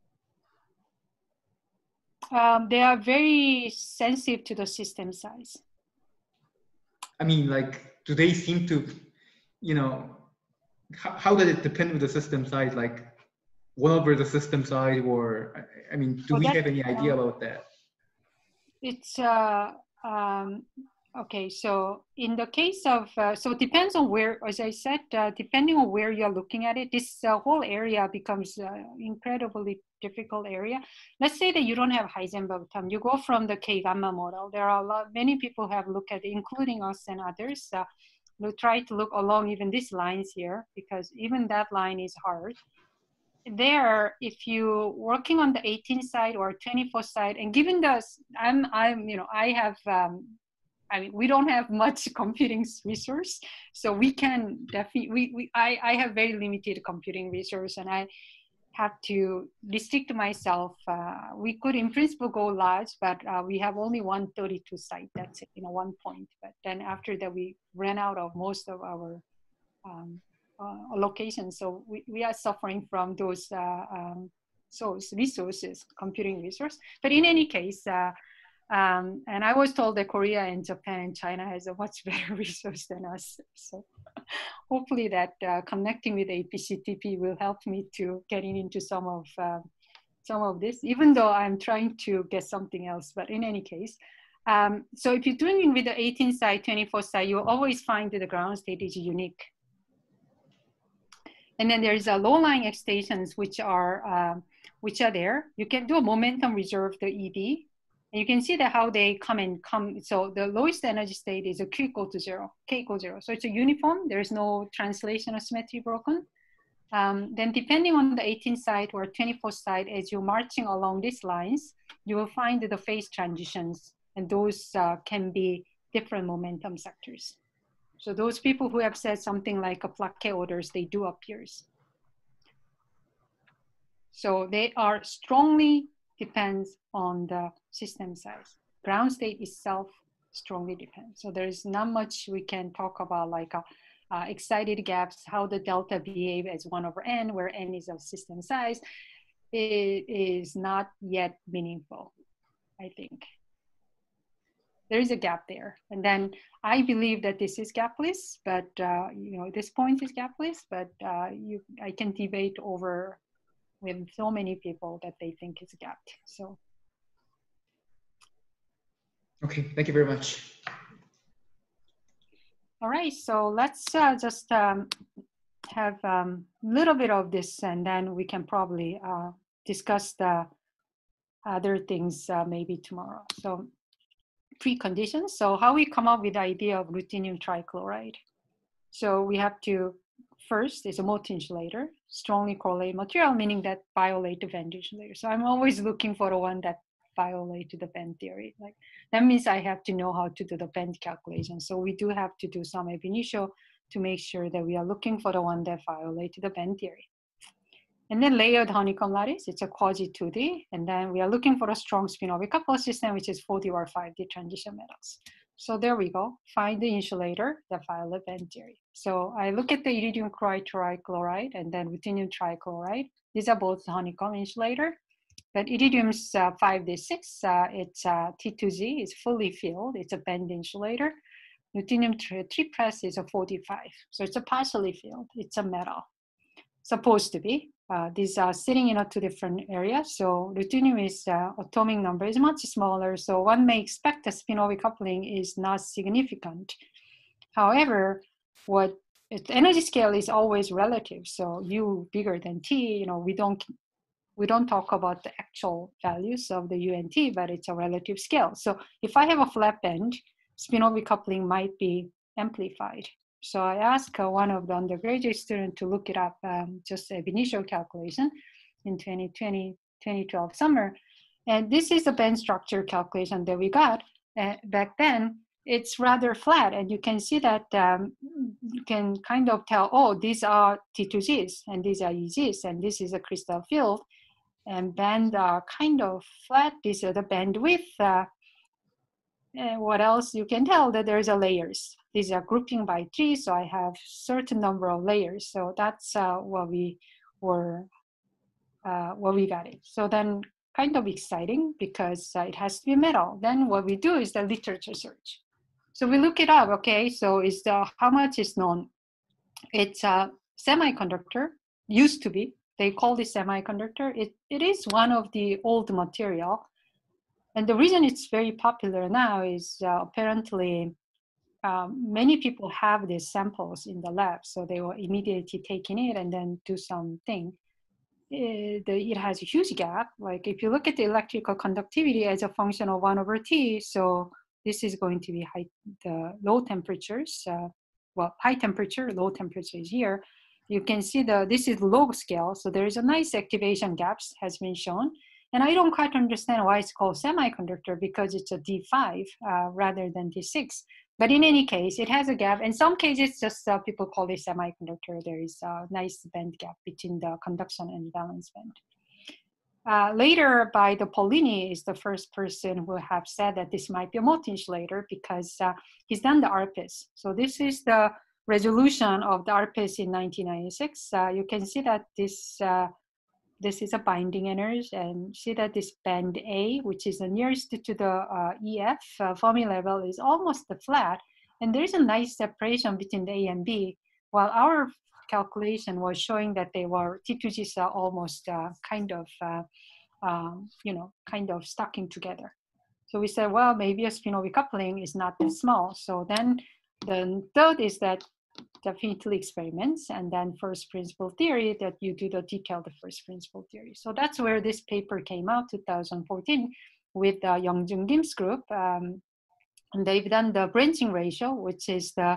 [SPEAKER 2] Um, they are very sensitive to the system size.
[SPEAKER 8] I mean, like, do they seem to, you know, how, how does it depend with the system size? Like, one over the system size, or, I mean, do
[SPEAKER 2] Well,
[SPEAKER 8] we
[SPEAKER 2] that-
[SPEAKER 8] have any idea
[SPEAKER 2] uh,
[SPEAKER 8] about that?
[SPEAKER 2] It's, uh, um, okay, so in the case of, uh, so it depends on where, as I said, uh, depending on where you're looking at it, this uh, whole area becomes uh, incredibly difficult area. Let's say that you don't have Heisenberg time. You go from the K-gamma model. There are a lot, many people have looked at it, including us and others. Uh, we'll try to look along even these lines here, because even that line is hard. There, if you're working on the eighteen side or twenty-four side, and given the, I'm, I'm, you know, I have, um, I mean, we don't have much computing resource, so we can definitely, we, we, I, I have very limited computing resource, and I have to restrict myself. Uh, we could, in principle, go large, but uh, we have only one thirty-two site. That's it, you know, one point. But then after that, we ran out of most of our um, Uh, locations, so we, we are suffering from those uh, um, source resources, computing resource. But in any case, uh, um, and I was told that Korea and Japan and China has a much better resource than us. So hopefully that uh, connecting with A P C T P will help me to getting into some of uh, some of this, even though I'm trying to get something else. But in any case, um, so if you're doing it with the eighteen side, twenty-four side, you'll always find that the ground state is unique. And then there's a low-lying excitations which are um, which are there. You can do a momentum reserve, the E D, and you can see that how they come and come. So the lowest energy state is a Q equal to zero, K equals zero. So it's a uniform. There is no translation or symmetry broken. Um, then depending on the eighteen side or twenty-four side, as you're marching along these lines, you will find the phase transitions, and those uh, can be different momentum sectors. So those people who have said something like a Plaquet orders, they do appear. So they are strongly depends on the system size. Ground state itself strongly depends. So there is not much we can talk about, like a, uh, excited gaps, how the delta behave as one over n, where n is of system size. It is not yet meaningful, I think. There is a gap there. And then I believe that this is gapless, but uh, you know, this point is gapless, but uh, you, I can debate over with so many people that they think it's gapped, so.
[SPEAKER 8] Okay, thank you very much.
[SPEAKER 2] All right, so let's uh, just um, have a um, little bit of this, and then we can probably uh, discuss the other things uh, maybe tomorrow. So preconditions. So how we come up with the idea of ruthenium trichloride. So we have to, first is a Mott insulator, strongly correlated material, meaning that violate the Venn insulator. So I'm always looking for the one that violate the Venn theory. Like that means I have to know how to do the Venn calculation. So we do have to do some ab initio to make sure that we are looking for the one that violate the Venn theory. And then layered honeycomb lattice, it's a quasi two D. And then we are looking for a strong spin-orbit couple system, which is four D or five D transition metals. So there we go, find the insulator that violate Venn theory. So I look at the iridium chloride trichloride and then ruthenium trichloride. These are both honeycomb insulator. But iridium's uh, five D six, uh, it's uh, T two Z, is fully filled. It's a band insulator. Ruthenium tripress is a forty-five. So it's a partially filled. It's a metal, supposed to be. Uh, these are sitting in a two different areas. So ruthenium is uh, atomic number is much smaller. So one may expect the spin-orbit coupling is not significant. However, what it, energy scale is always relative. So U bigger than T, you know, we don't we don't talk about the actual values of the U and T, but it's a relative scale. So if I have a flat band, spin-orbit coupling might be amplified. So I asked uh, one of the undergraduate students to look it up, um, just an initial calculation in twenty twenty, twenty twelve summer. And this is the band structure calculation that we got uh, back then. It's rather flat, and you can see that um, you can kind of tell, oh, these are T two Zs, and these are E Zs, and this is a crystal field. And band are kind of flat. These are the bandwidth. Uh, and what else? You can tell that there's a layers. These are grouping by three, so I have certain number of layers. So that's uh, what we were, uh, what we got it. So then kind of exciting because uh, it has to be metal. Then what we do is the literature search. So we look it up, okay? So is the, how much is known? It's a semiconductor, used to be. They call it semiconductor. It, it is one of the old material. And the reason it's very popular now is uh, apparently um, many people have these samples in the lab, so they will immediately take in it and then do something. It, it has a huge gap. Like if you look at the electrical conductivity as a function of one over T, so this is going to be high, the low temperatures, uh, well, high temperature, low temperature is here. You can see the, this is log scale, so there is a nice activation gaps has been shown. And I don't quite understand why it's called semiconductor because it's a D five uh, rather than D six. But in any case, it has a gap. In some cases, just uh, people call it semiconductor. There is a nice band gap between the conduction and valence band. Uh, later, by the Pollini is the first person who have said that this might be a multi-insulator because uh, he's done the A R P I S. So this is the resolution of the A R P I S in nineteen ninety-six. Uh, you can see that this uh, this is a binding energy, and see that this band A, which is the nearest to the uh, E F uh, Fermi level, is almost flat. And there's a nice separation between the A and B, while our calculation was showing that they were T two Gs are almost uh, kind of, uh, um, you know, kind of stacking together. So we said, well, maybe a spin-orbit coupling is not that small. So then the third is that definitely experiments, and then first principle theory, that you do the detailed first principle theory. So that's where this paper came out, two thousand fourteen, with uh, Young-Jung Kim's group. Um, and they've done the branching ratio, which is the,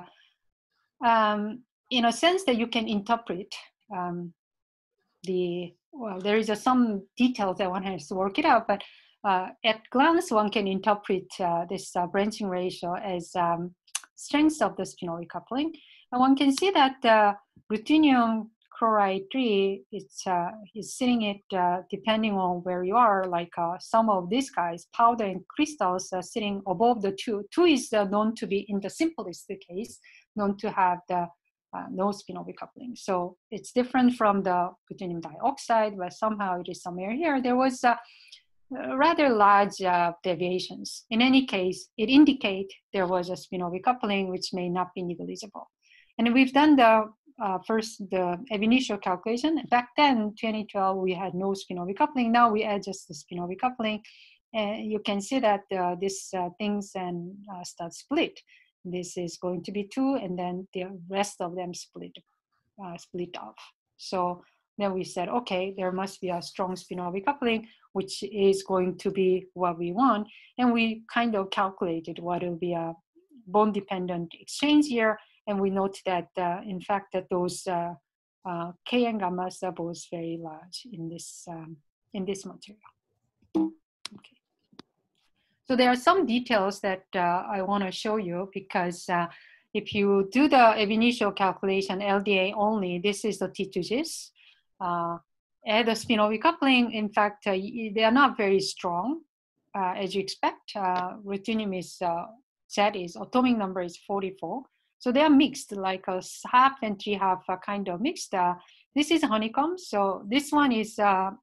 [SPEAKER 2] um, in a sense that you can interpret um, the, well, there is a, some details that one has to work it out, but uh, at glance, one can interpret uh, this uh, branching ratio as um, strengths of the spin-orbit coupling. And one can see that uh, ruthenium chloride three, it's uh, is sitting it uh, depending on where you are, like uh, some of these guys, powder and crystals are sitting above the two. Two is uh, known to be, in the simplest case, known to have the uh, no spin-orbit coupling. So it's different from the ruthenium dioxide, but somehow it is somewhere here. There was uh, uh, rather large uh, deviations. In any case, it indicates there was a spin-orbit coupling which may not be negligible. And we've done the uh, first, the initial calculation. Back then, twenty twelve, we had no spin-orbit coupling. Now we add just the spin-orbit coupling. And you can see that uh, this uh, things and uh, start split. This is going to be two, and then the rest of them split, uh, split off. So then we said, okay, there must be a strong spin-orbit coupling, which is going to be what we want. And we kind of calculated what will be a bond-dependent exchange here. And we note that, uh, in fact, that those uh, uh, K and gammas are both very large in this, um, in this material. Okay. So there are some details that uh, I want to show you, because uh, if you do the ab initio calculation, L D A only, this is the T two Gs. Uh, and the spin-orbit coupling, in fact, uh, they are not very strong, uh, as you expect. Uh, ruthenium is, uh, Z is, atomic number is forty-four. So they are mixed, like a half and three half are kind of mixed. Uh, this is honeycomb. So this one is uh,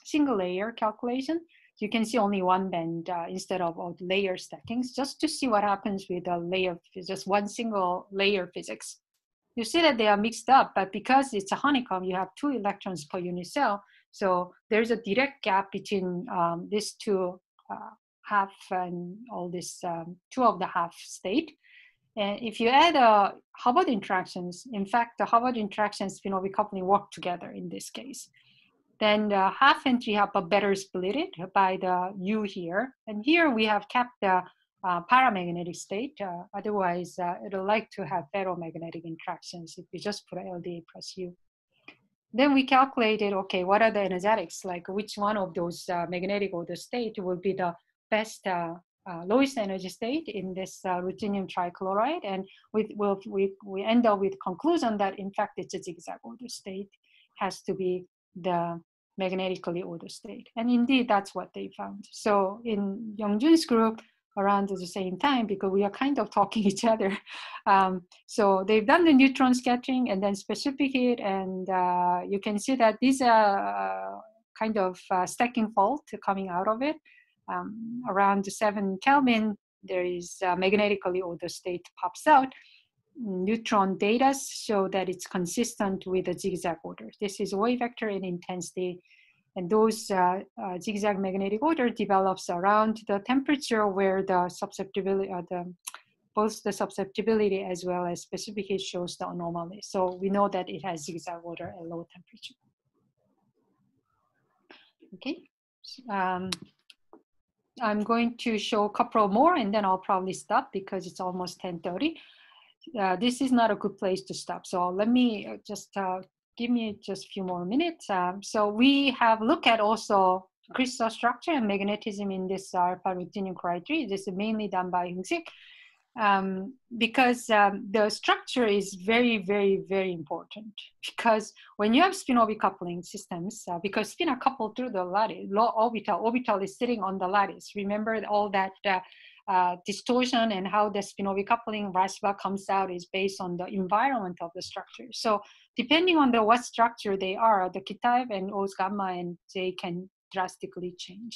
[SPEAKER 2] single layer calculation. You can see only one band uh, instead of all the layer stackings, just to see what happens with a layer, just one single layer physics. You see that they are mixed up, but because it's a honeycomb, you have two electrons per unit cell. So there's a direct gap between um, these two uh, half and all this um, two of the half state. And if you add uh, Hubbard interactions, in fact, the Hubbard interactions, spin-orbit coupling work together in this case. Then the half and three half are better split it by the U here. And here we have kept the uh, paramagnetic state. Uh, otherwise, uh, it'll like to have ferromagnetic interactions if you just put a L D A plus U. Then we calculated, okay, what are the energetics? Like which one of those uh, magnetic order state will be the best uh, uh, lowest energy state in this uh, ruthenium trichloride? And we, we'll, we, we end up with conclusion that in fact it's a zigzag order state, has to be the magnetically ordered state. And indeed, that's what they found. So in Youngjun's group, around at the same time, because we are kind of talking each other. Um, so they've done the neutron scattering and then specific heat, and uh, you can see that these are uh, kind of uh, stacking fault coming out of it. Um, around seven Kelvin, there is a magnetically ordered state pops out. Neutron data show that it's consistent with the zigzag order. This is wave vector and intensity. And those uh, uh, zigzag magnetic order develops around the temperature where the susceptibility, uh, the, both the susceptibility as well as specific heat shows the anomaly. So we know that it has zigzag order at low temperature. Okay. Um, I'm going to show a couple more and then I'll probably stop because it's almost ten thirty. Uh, this is not a good place to stop. So let me just uh, give me just a few more minutes. Um, so we have looked at also crystal structure and magnetism in this alpha ruthenium chloride three. This is mainly done by Heung-sik um, because um, the structure is very, very, very important. Because when you have spin-orbit coupling systems, uh, because spin are coupled through the lattice, low orbital, orbital is sitting on the lattice. Remember all that uh, Uh, distortion and how the spin-orbit coupling Rashba comes out is based on the environment of the structure. So depending on the what structure they are, the Kitaev and O's gamma and J can drastically change.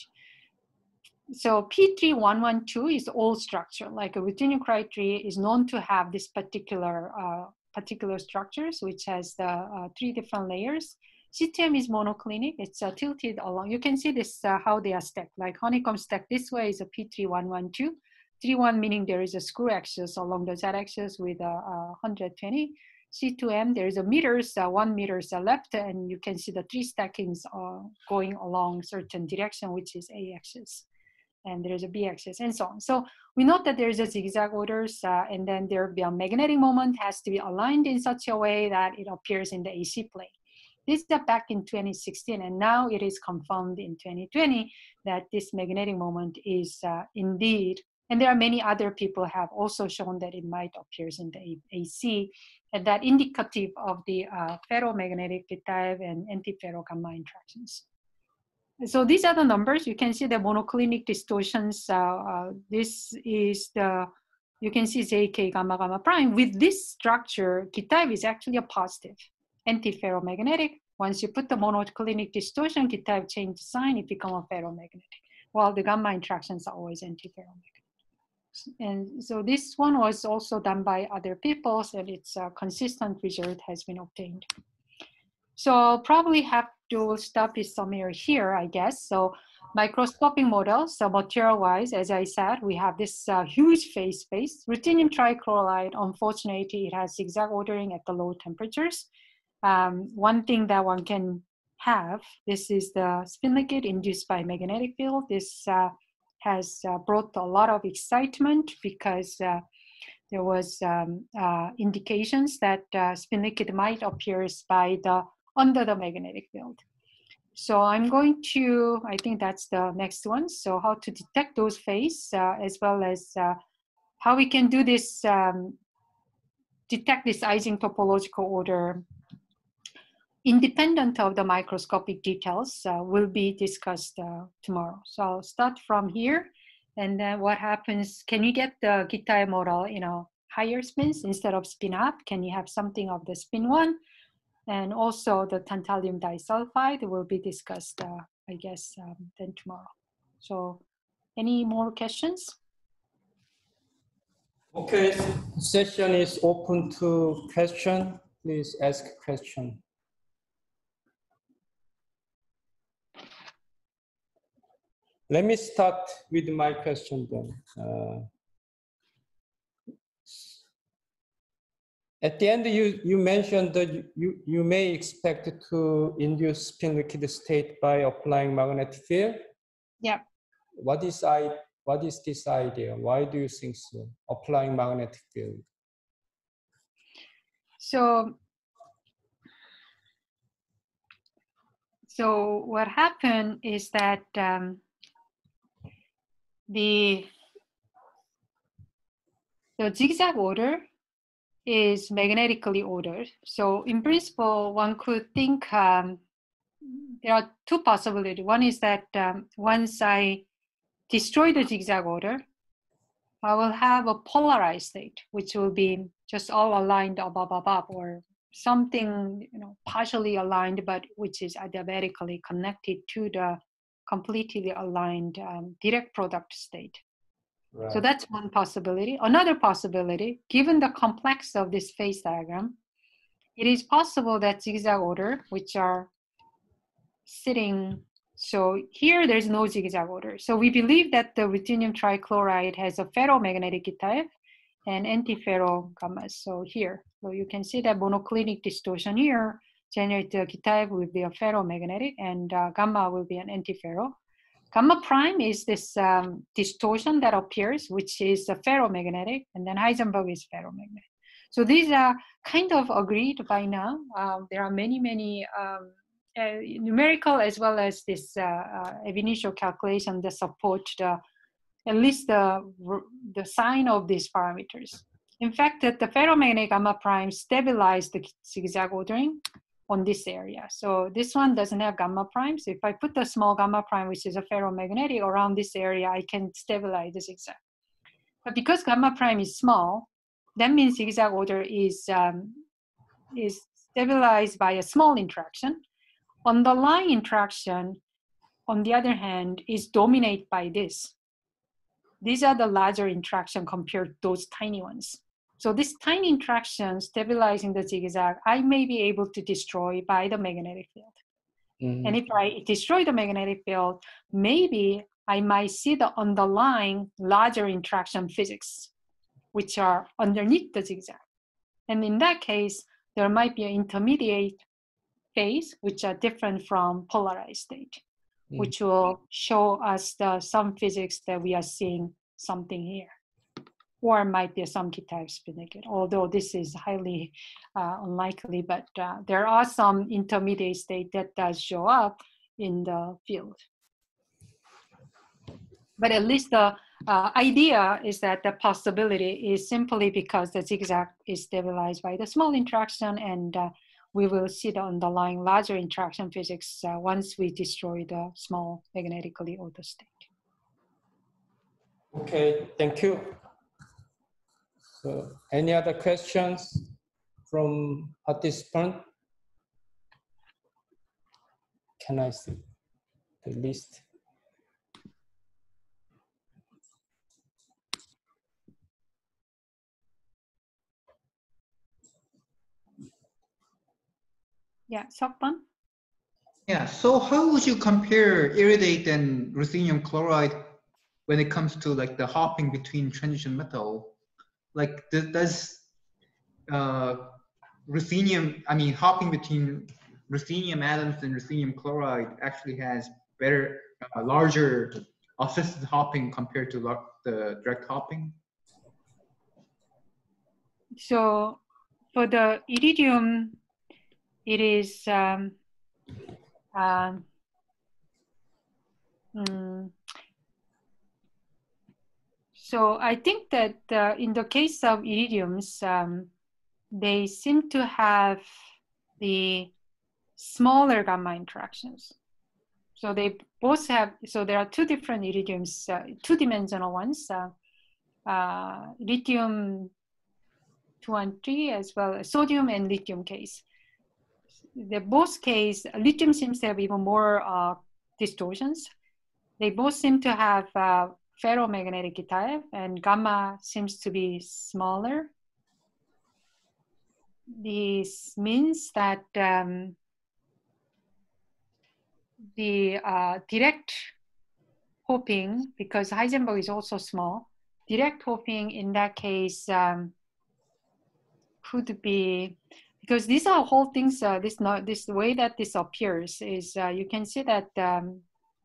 [SPEAKER 2] So P three one one two is old structure, like a ruthenium chloride three is known to have this particular uh, particular structures, which has the uh, three different layers. C T M is monoclinic, it's uh, tilted along. You can see this, uh, how they are stacked, like honeycomb stacked this way is a P three one one two. three one meaning there is a screw axis along the z-axis with a uh, uh, one hundred twenty. C two M, there is a meters, uh, one meters uh, left, and you can see the three stackings uh, going along certain direction, which is A-axis. And there is a B-axis and so on. So we note that there is a zigzag orders, uh, and then there will be a magnetic moment has to be aligned in such a way that it appears in the A C plane. This is back in twenty sixteen, and now it is confirmed in twenty twenty that this magnetic moment is uh, indeed, and there are many other people have also shown that it might appear in the A C, and that indicative of the uh, ferromagnetic Kitaev and anti-ferro gamma interactions. So these are the numbers. You can see the monoclinic distortions. Uh, uh, this is the, you can see J K gamma gamma prime. With this structure, Kitaev is actually a positive. Anti-ferromagnetic. Once you put the monoclinic distortion, Kitaev change sign, it becomes a ferromagnetic. While the gamma interactions are always anti-ferromagnetic. And so this one was also done by other people, and it's a consistent result has been obtained. So I'll probably have to stop this summary here, I guess. So microscopic models, so material-wise, as I said, we have this uh, huge phase space. Ruthenium trichloride, unfortunately, it has zigzag ordering at the low temperatures. Um, one thing that one can have, this is the spin liquid induced by magnetic field. This uh, has uh, brought a lot of excitement because uh, there was um, uh, indications that uh, spin liquid might appear by the under the magnetic field. So I'm going to, I think that's the next one. So how to detect those phase uh, as well as uh, how we can do this, um, detect this Ising topological order independent of the microscopic details uh, will be discussed uh, tomorrow. So I'll start from here, and then what happens, can you get the Kitaev model, you know, higher spins instead of spin up? Can you have something of the spin one? And also the tantalum disulfide will be discussed uh, I guess, um, than tomorrow. So any more questions?
[SPEAKER 1] Okay, session is open to question. Please ask question. Let me start with my question then. Uh, at the end, you, you mentioned that you, you may expect to induce spin liquid state by applying magnetic field.
[SPEAKER 2] Yeah.
[SPEAKER 1] What is, I, what is this idea? Why do you think so? Applying magnetic field.
[SPEAKER 2] So, so what happened is that um, the, the zigzag order is magnetically ordered. So in principle, one could think um, there are two possibilities. One is that um, once I destroy the zigzag order, I will have a polarized state, which will be just all aligned above, above, or something, you know, partially aligned, but which is adiabatically connected to the completely aligned um, direct product state. Right. So that's one possibility. Another possibility, given the complex of this phase diagram, it is possible that zigzag order, which are sitting, so here there's no zigzag order. So we believe that the ruthenium trichloride has a ferromagnetic type and antiferro gammas. So here, so you can see that monoclinic distortion here generates the type will be a ferromagnetic and uh, gamma will be an antiferro. Gamma prime is this um, distortion that appears, which is a ferromagnetic, and then Heisenberg is ferromagnetic. So these are kind of agreed by now. Um, there are many, many um, uh, numerical as well as this uh, uh, ab initio calculation that support the, at least the, the sign of these parameters. In fact, that the ferromagnetic gamma prime stabilize the zigzag ordering on this area. So this one doesn't have gamma prime. So if I put the small gamma prime, which is a ferromagnetic, around this area, I can stabilize the zigzag. But because gamma prime is small, that means zigzag order is, um, is stabilized by a small interaction. Underlying interaction, on the other hand, is dominated by this. These are the larger interaction compared to those tiny ones. So this tiny interaction stabilizing the zigzag, I may be able to destroy by the magnetic field. Mm-hmm. And if I destroy the magnetic field, maybe I might see the underlying larger interaction physics, which are underneath the zigzag. And in that case, there might be an intermediate phase, which are different from polarized state, mm-hmm. which will show us the, some physics that we are seeing something here. Or might be some type spin liquid, although this is highly uh, unlikely, but uh, there are some intermediate state that does show up in the field. But at least the uh, idea is that the possibility is simply because the zigzag is stabilized by the small interaction, and uh, we will see the underlying larger interaction physics uh, once we destroy the small magnetically ordered state.
[SPEAKER 1] Okay, thank you. So, any other questions from participant? Can I see the list?
[SPEAKER 2] Yeah, Seokban?
[SPEAKER 8] Yeah, so how would you compare iridate and ruthenium chloride when it comes to like the hopping between transition metal? Like, does uh, ruthenium, I mean, hopping between ruthenium atoms and ruthenium chloride actually has better, uh, larger assisted hopping compared to the direct hopping?
[SPEAKER 2] So for the iridium, it is, um, um, mm, so I think that uh, in the case of iridiums, um, they seem to have the smaller gamma interactions. So they both have, so there are two different iridiums, uh, two-dimensional ones, uh, uh, lithium two and three, as well as sodium and lithium case. The both case, lithium seems to have even more uh, distortions. They both seem to have uh, ferromagnetic type, and gamma seems to be smaller. This means that um, the uh, direct hopping, because Heisenberg is also small, direct hopping in that case um, could be, because these are whole things, uh, this, not, this way that this appears is, uh, you can see that, um,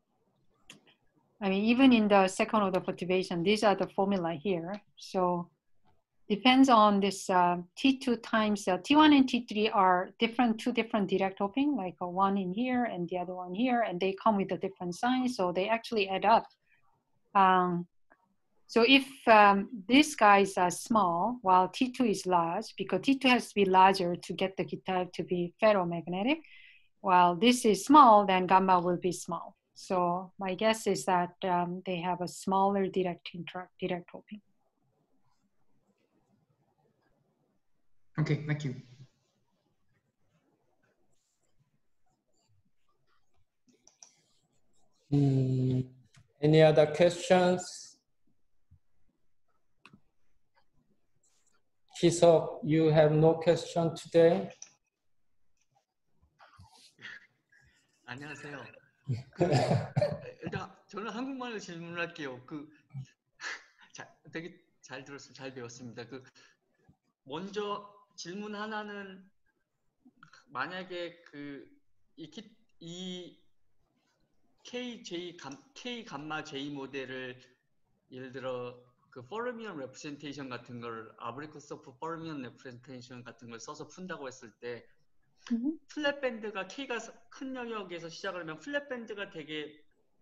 [SPEAKER 2] I mean, even in the second order perturbation, these are the formula here. So depends on this uh, T two times, uh, T one and T three are different, two different direct hopping, like a one in here and the other one here, and they come with a different sign, so they actually add up. Um, so if um, these guys are small, while T two is large, because T two has to be larger to get the K-type to be ferromagnetic, while this is small, then gamma will be small. So my guess is that um, they have a smaller direct interact, direct hopping.
[SPEAKER 8] Okay, thank you.
[SPEAKER 1] Hmm. Any other questions? Kisok, you have no question today?
[SPEAKER 9] 안녕하세요. 그, 일단 저는 한국말로 질문할게요. 그 자, 되게 잘 들었습니다. 잘 배웠습니다. 그 먼저 질문 하나는 만약에 그 이 이 케이제이 감, K 감마 J 모델을 예를 들어 그 포르미언 레프레젠테이션 같은 걸 아브리코소프 포르미언 레프레젠테이션 같은 걸 써서 푼다고 했을 때
[SPEAKER 2] Mm-hmm.
[SPEAKER 9] 플랫 밴드가 K가 큰 영역에서 시작을 하면 플랫 밴드가 되게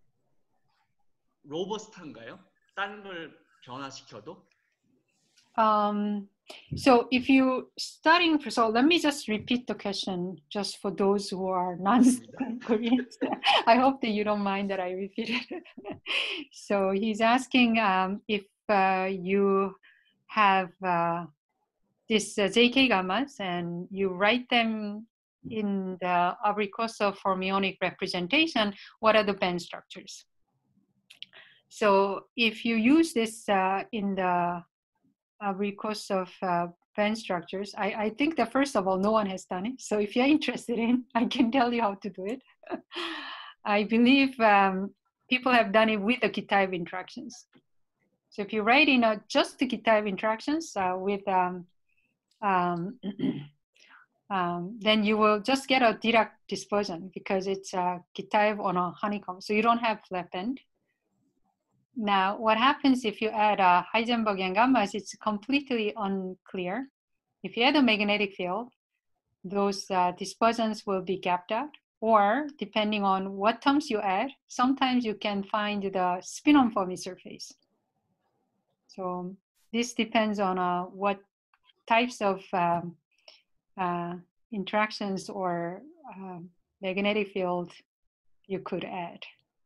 [SPEAKER 9] 로버스트한가요? 다른 걸 변화시켜도?
[SPEAKER 2] Um, so if you starting, so let me just repeat the question just for those who are non-Koreans. I hope that you don't mind that I repeat it. So he's asking um, if uh, you have uh, this uh, J K gammas and you write them in the Abrikosov fermionic representation, what are the band structures? So if you use this uh, in the Abrikosov uh, band structures, I, I think that first of all, no one has done it. So if you're interested in, I can tell you how to do it. I believe um, people have done it with the Kitaev interactions. So if you write in a, just the Kitaev interactions uh, with, um, um, um, then you will just get a Dirac dispersion because it's a Kitaev on a honeycomb. So you don't have flat band. Now, what happens if you add a Heisenbergian gammas, it's completely unclear. If you add a magnetic field, those uh, dispersions will be gapped out, or depending on what terms you add, sometimes you can find the spin-on Fermi surface. So this depends on uh, what types of um, uh, interactions or uh, magnetic field you could add.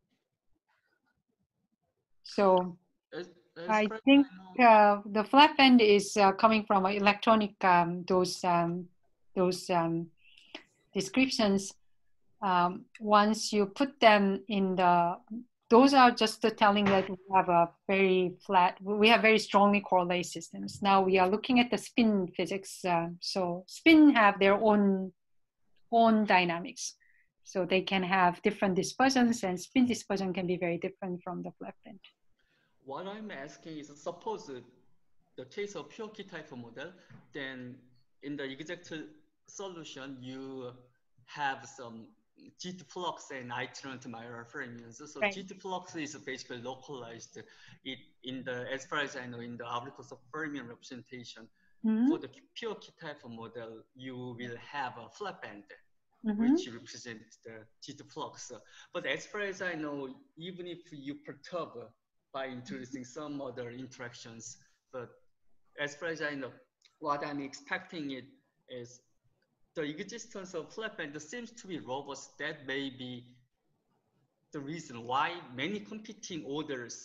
[SPEAKER 2] So
[SPEAKER 9] As, as
[SPEAKER 2] I
[SPEAKER 9] far as
[SPEAKER 2] think
[SPEAKER 9] know,
[SPEAKER 2] uh, the flat band is uh, coming from electronic, um, those, um, those um, descriptions. Um, once you put them in the, those are just telling that we have a very flat, we have very strongly correlated systems. Now we are looking at the spin physics. Uh, so spin have their own, own dynamics. So they can have different dispersions, and spin dispersion can be very different from the flat band.
[SPEAKER 9] what I'm asking is, suppose the case of pure K-type model, then in the exact solution, you have some G T flux and itinerant Majorel fermions. So
[SPEAKER 2] Right.
[SPEAKER 9] G T flux is basically localized it in the, as far as I know, in the Abrikosov fermion representation.
[SPEAKER 2] Mm-hmm.
[SPEAKER 9] For the pure K-type model, you will have a flat band,
[SPEAKER 2] Mm-hmm.
[SPEAKER 9] which represents the G T flux. But as far as I know, even if you perturb by introducing some other interactions, but as far as I know, what I'm expecting it is the existence of flat band seems to be robust. That may be the reason why many competing orders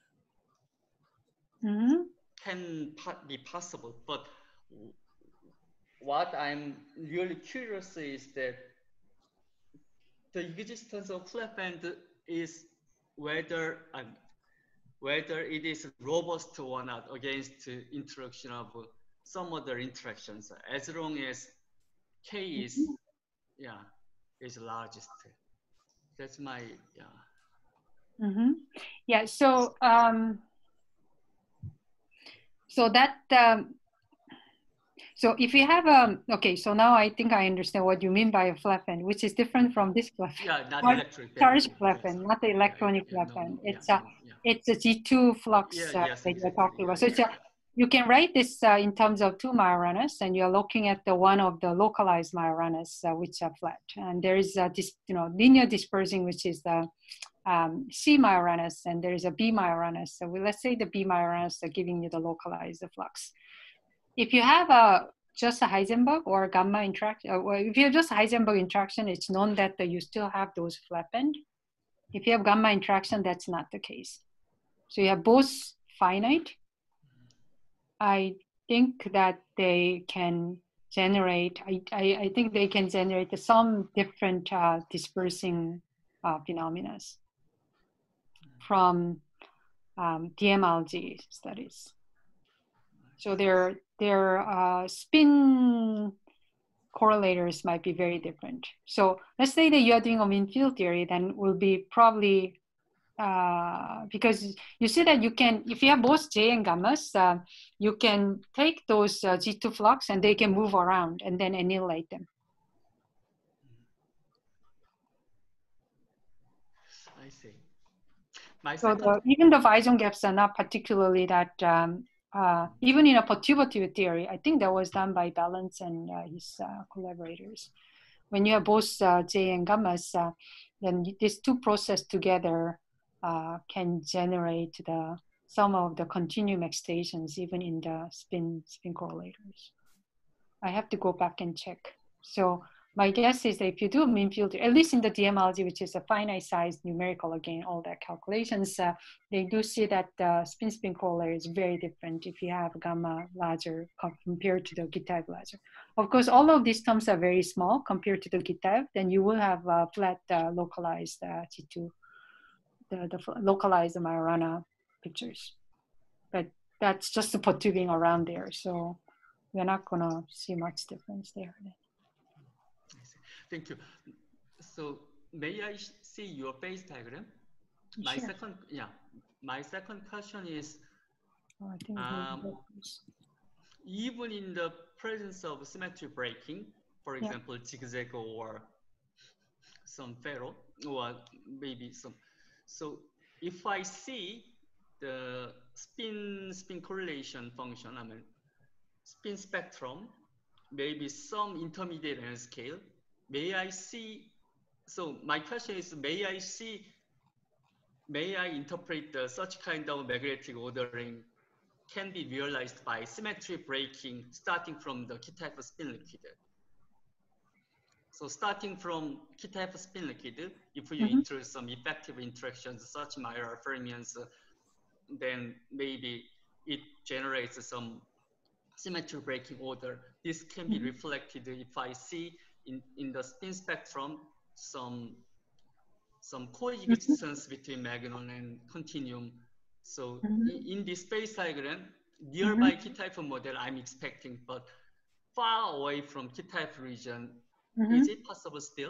[SPEAKER 2] Mm-hmm.
[SPEAKER 9] can be possible. But what I'm really curious is that the existence of flap end is whether um, whether it is robust or not against the interaction of some other interactions, as long as K is yeah is largest. That's my yeah.
[SPEAKER 2] Mm-hmm. Yeah. So um, so that um, so if you have a okay, so now I think I understand what you mean by a flap end, which is different from this flap end.
[SPEAKER 9] Yeah, not
[SPEAKER 2] Char-
[SPEAKER 9] electric.
[SPEAKER 2] Charge
[SPEAKER 9] band.
[SPEAKER 2] flap
[SPEAKER 9] Yes.
[SPEAKER 2] end, not the electronic
[SPEAKER 9] Yeah, yeah,
[SPEAKER 2] flap
[SPEAKER 9] no,
[SPEAKER 2] end.
[SPEAKER 9] no,
[SPEAKER 2] It's
[SPEAKER 9] yeah,
[SPEAKER 2] a
[SPEAKER 9] no, yeah.
[SPEAKER 2] it's a G two flux
[SPEAKER 9] Yeah,
[SPEAKER 2] uh,
[SPEAKER 9] yes,
[SPEAKER 2] that you're
[SPEAKER 9] exactly.
[SPEAKER 2] talking
[SPEAKER 9] Yeah,
[SPEAKER 2] about. So it's
[SPEAKER 9] yeah,
[SPEAKER 2] a, you can write this uh, in terms of two Majoranas, and you're looking at the one of the localized Majoranas, uh, which are flat, and there is a dis, you know linear dispersing, which is the um, C Majoranas, and there is a B Majoranas. So we, let's say the B Majoranas are giving you the localized flux. If you have a just a Heisenberg or a gamma interaction, or if you have just Heisenberg interaction, it's known that you still have those flap end. If you have gamma interaction, that's not the case. So you have both finite. I think that they can generate, I, I, I think they can generate some different uh, dispersing uh, phenomena from um, D M L G studies. So their, their uh, spin correlators might be very different. So let's say that you're doing a mean field theory, then will be probably Uh, because you see that you can, if you have both J and gammas, uh, you can take those uh, G two flux and they can move around and then annihilate them.
[SPEAKER 9] I see. My
[SPEAKER 2] So
[SPEAKER 9] second,
[SPEAKER 2] the, even the Poisson gaps are not particularly that, um, uh, even in a perturbative theory, I think that was done by Balance and uh, his uh, collaborators. When you have both uh, J and gammas, uh, then these two processes together Uh, can generate the some of the continuum excitations even in the spin spin correlators. I have to go back and check. So my guess is that if you do a mean field, at least in the D M L G, which is a finite size numerical, again, all that calculations, uh, they do see that the spin spin correlator is very different if you have gamma larger compared to the G-type larger. Of course, all of these terms are very small compared to the G-type, then you will have uh, flat uh, localized uh, G two. The, the localized Majorana pictures, but that's just the perturbing around there, so we're not gonna see much difference there.
[SPEAKER 9] Thank you. So may I see your phase diagram? My
[SPEAKER 2] Sure.
[SPEAKER 9] second, yeah, my second question is,
[SPEAKER 2] Oh, I think
[SPEAKER 9] um, even in the presence of symmetry breaking, for
[SPEAKER 2] Yeah.
[SPEAKER 9] example, zigzag or some ferro, or maybe some. So if I see the spin spin correlation function, I mean spin spectrum, maybe some intermediate energy scale, may I see? So my question is, may I see? May I interpret the, such kind of magnetic ordering can be realized by symmetry breaking, starting from the K-type spin liquid? So starting from K-type spin liquid, if you
[SPEAKER 2] Mm-hmm.
[SPEAKER 9] introduce some effective interactions such Majorana fermions, uh, then maybe it generates some symmetry breaking order. This can be
[SPEAKER 2] Mm-hmm.
[SPEAKER 9] reflected if I see in, in the spin spectrum some some coexistence between magnon and continuum. So
[SPEAKER 2] Mm-hmm.
[SPEAKER 9] in, in this phase diagram, nearby mm-hmm. K-type model I'm expecting, but far away from K-type region,
[SPEAKER 2] Mm-hmm.
[SPEAKER 9] is it possible still?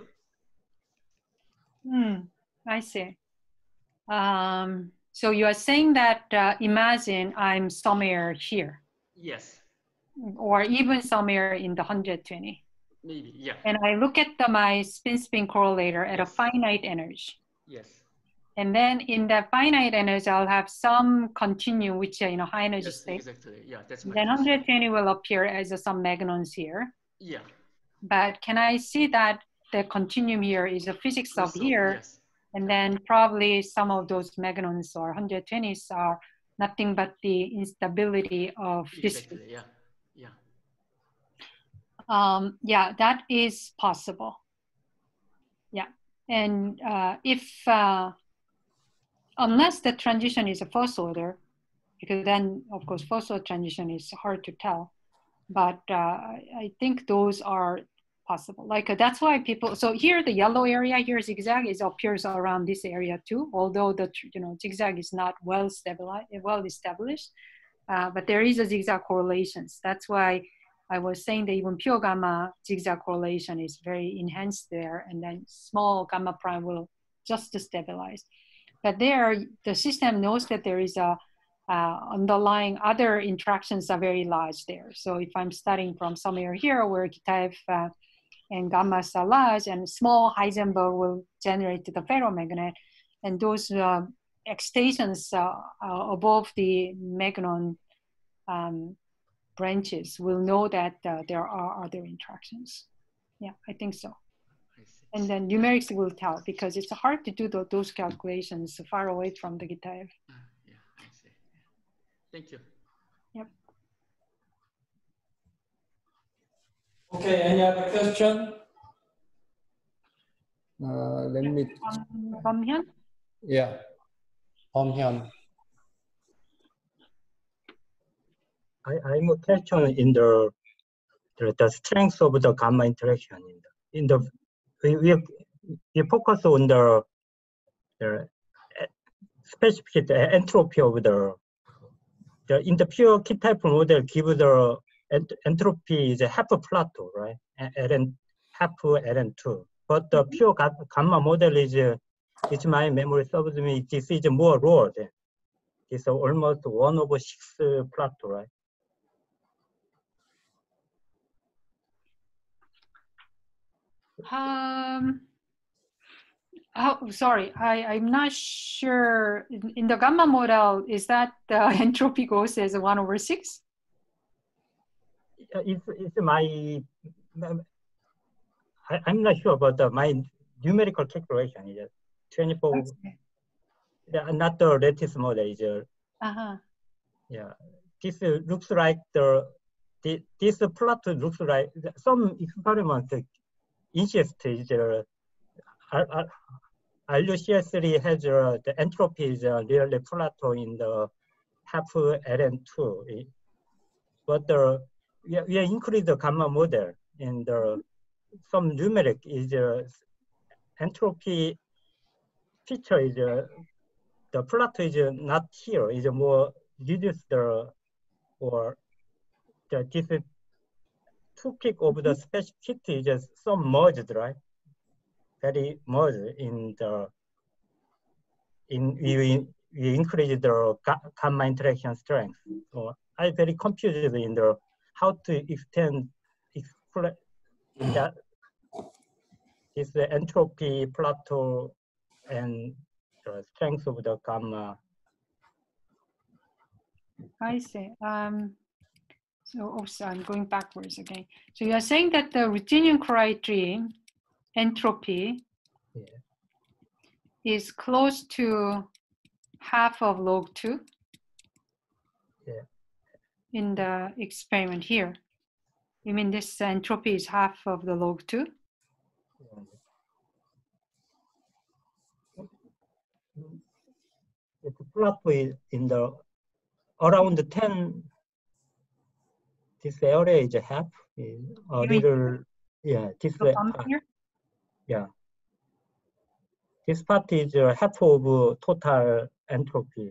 [SPEAKER 2] Mm, I see. Um, so you are saying that uh, imagine I'm somewhere here.
[SPEAKER 9] Yes.
[SPEAKER 2] Or even somewhere in the one hundred twenty.
[SPEAKER 9] Maybe, yeah.
[SPEAKER 2] And I look at the, my spin-spin correlator at
[SPEAKER 9] Yes.
[SPEAKER 2] a finite energy.
[SPEAKER 9] Yes.
[SPEAKER 2] And then in that finite energy, I'll have some continuum, which are in a high energy
[SPEAKER 9] Yes,
[SPEAKER 2] state.
[SPEAKER 9] exactly. Yeah, that's my
[SPEAKER 2] Then
[SPEAKER 9] question.
[SPEAKER 2] one hundred twenty will appear as a, some magnons here.
[SPEAKER 9] Yeah.
[SPEAKER 2] But can I see that the continuum here is a physics of
[SPEAKER 9] Also,
[SPEAKER 2] here?
[SPEAKER 9] yes.
[SPEAKER 2] And then probably some of those magnons or one hundred twenties are nothing but the instability of this.
[SPEAKER 9] Exactly, yeah. Yeah.
[SPEAKER 2] Um, yeah, that is possible. Yeah. And uh, if, uh, unless the transition is a first order, because then, of course, first order transition is hard to tell. But uh, I think those are possible. Like uh, that's why people. So here, the yellow area here, zigzag, is appears around this area too. Although the you know zigzag is not well stabilized, well established, uh, but there is a zigzag correlations. That's why I was saying that even pure gamma zigzag correlation is very enhanced there, and then small gamma prime will just stabilize. But there, the system knows that there is a uh, underlying other interactions are very large there. So if I'm starting from somewhere here where Kitaev uh, and gammas are large, and small Heisenberg will generate the ferromagnet, and those uh, extensions uh, uh, above the magnon um, branches will know that uh, there are other interactions. Yeah, I think so. And then numerics will tell, because it's hard to do the, those calculations far away from the Kitaev.
[SPEAKER 9] Uh, yeah, I see. Thank you.
[SPEAKER 2] Yep.
[SPEAKER 1] Okay, any other question? Uh, let me.
[SPEAKER 2] Um, Bamhyun?
[SPEAKER 1] Yeah, Bamhyun.
[SPEAKER 10] I, I'm a question in the, the the strength of the gamma interaction in the in the we we, we focus on the the specific entropy of the the in the pure Kitaev model give the ent entropy is a half a plateau, right? Ln half Ln two. But the pure gamma model is uh, it's my memory serves me. This is more lower than it's almost one over six uh, plateau, right?
[SPEAKER 2] Um, oh, sorry, I, I'm not sure. In, in the gamma model, is that the entropy goes as one over six?
[SPEAKER 10] It's, it's my, I, I'm not sure about the, my numerical calculation is twenty-four,
[SPEAKER 2] Okay.
[SPEAKER 10] yeah, not the latest model. Is,
[SPEAKER 2] Uh-huh.
[SPEAKER 10] yeah, this uh, looks like the, the this plot looks like some experiments insist is uh, R U C S three has uh, the entropy is uh, really plateau in the half Ln two, but the we, we increase the gamma model and the some numeric is uh, entropy feature is uh, the plateau is uh, not here, is more reduced the or the this two peak of the specificity is just some merged, right? Very merged in the in we we increase the gamma interaction strength. So I very confused in the how to extend explain that is the entropy plateau and the strength of the gamma.
[SPEAKER 2] I see. Um, so, oh, so I'm going backwards again. So you're saying that the ruthenium chloride three entropy
[SPEAKER 10] yeah.
[SPEAKER 2] is close to half of log two?
[SPEAKER 10] Yeah.
[SPEAKER 2] In the experiment here. You mean this entropy is half of the log two?
[SPEAKER 10] It's plateau in the around the ten. This area is half. A little, yeah. This uh,
[SPEAKER 2] here?
[SPEAKER 10] Yeah. This part is uh, half of total entropy.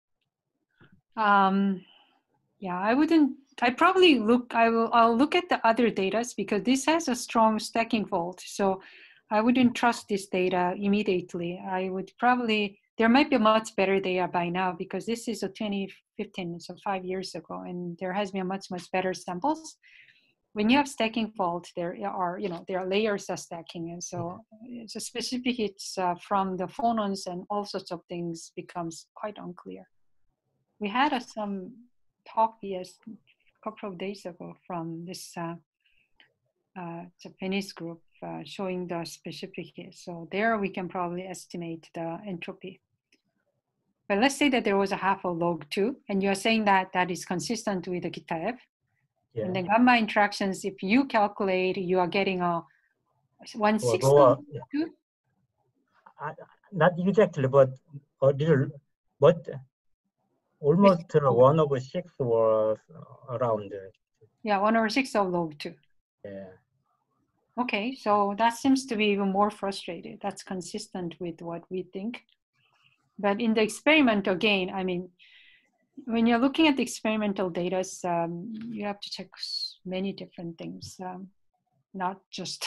[SPEAKER 2] Um, yeah, I wouldn't. I probably look. I will. I'll look at the other data because this has a strong stacking fault. So I wouldn't trust this data immediately. I would probably. There might be a much better data by now because this is a twenty fifteen, so five years ago, and there has been a much much better samples. When you have stacking fault, there are you know there are layers of stacking, and so it's a specific hits uh, from the phonons and all sorts of things becomes quite unclear. We had uh, some talk yes a couple of days ago from this uh, uh, Japanese group uh, showing the specific hits. So there we can probably estimate the entropy. But let's say that there was a half of log two, and you're saying that that is consistent with the Kitaev. Yeah. And the gamma interactions, if you calculate, you are getting a one sixth of
[SPEAKER 10] yeah.
[SPEAKER 2] two?
[SPEAKER 10] Uh, not exactly, but a little, but almost uh, one over six was around. Uh,
[SPEAKER 2] yeah, one over six of log two.
[SPEAKER 10] Yeah.
[SPEAKER 2] Okay, so that seems to be even more frustrated. That's consistent with what we think. But in the experiment, again, I mean, when you're looking at the experimental data, um, you have to check many different things, um, not just,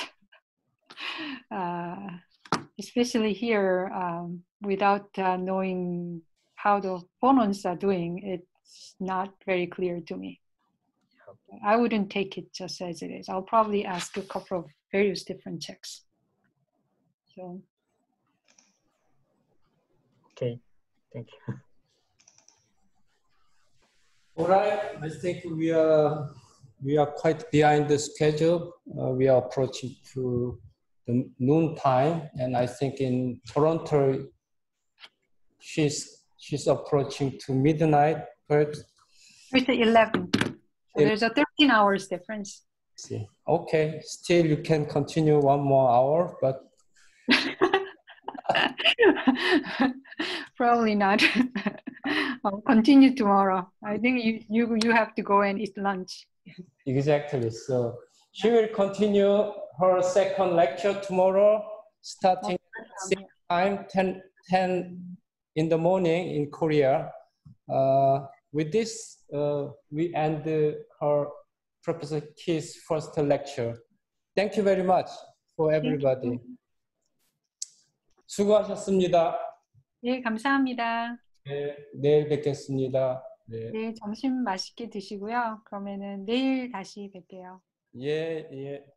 [SPEAKER 2] uh, especially here, um, without uh, knowing how the phonons are doing, it's not very clear to me. I wouldn't take it just as it is. I'll probably ask a couple of various different checks. So.
[SPEAKER 10] Okay, thank you.
[SPEAKER 1] All right, I think we are we are quite behind the schedule. Uh, we are approaching to the noon time, and I think in Toronto, she's she's approaching to midnight, perhaps.
[SPEAKER 2] It's eleven. So there's a thirteen hours difference.
[SPEAKER 1] See, okay, still you can continue one more hour, but
[SPEAKER 2] probably not. I'll continue tomorrow. I think you, you, you have to go and eat lunch.
[SPEAKER 1] Exactly. So she will continue her second lecture tomorrow, starting same time, ten, ten in the morning in Korea. Uh, with this, uh, we end uh, her Professor Ki's first lecture. Thank you very much for everybody. 수고하셨습니다.
[SPEAKER 2] 예, 감사합니다.
[SPEAKER 1] 네, 내일 뵙겠습니다. 네.
[SPEAKER 2] 네, 점심 맛있게 드시고요. 그러면은 내일 다시 뵐게요.
[SPEAKER 1] 예, 예.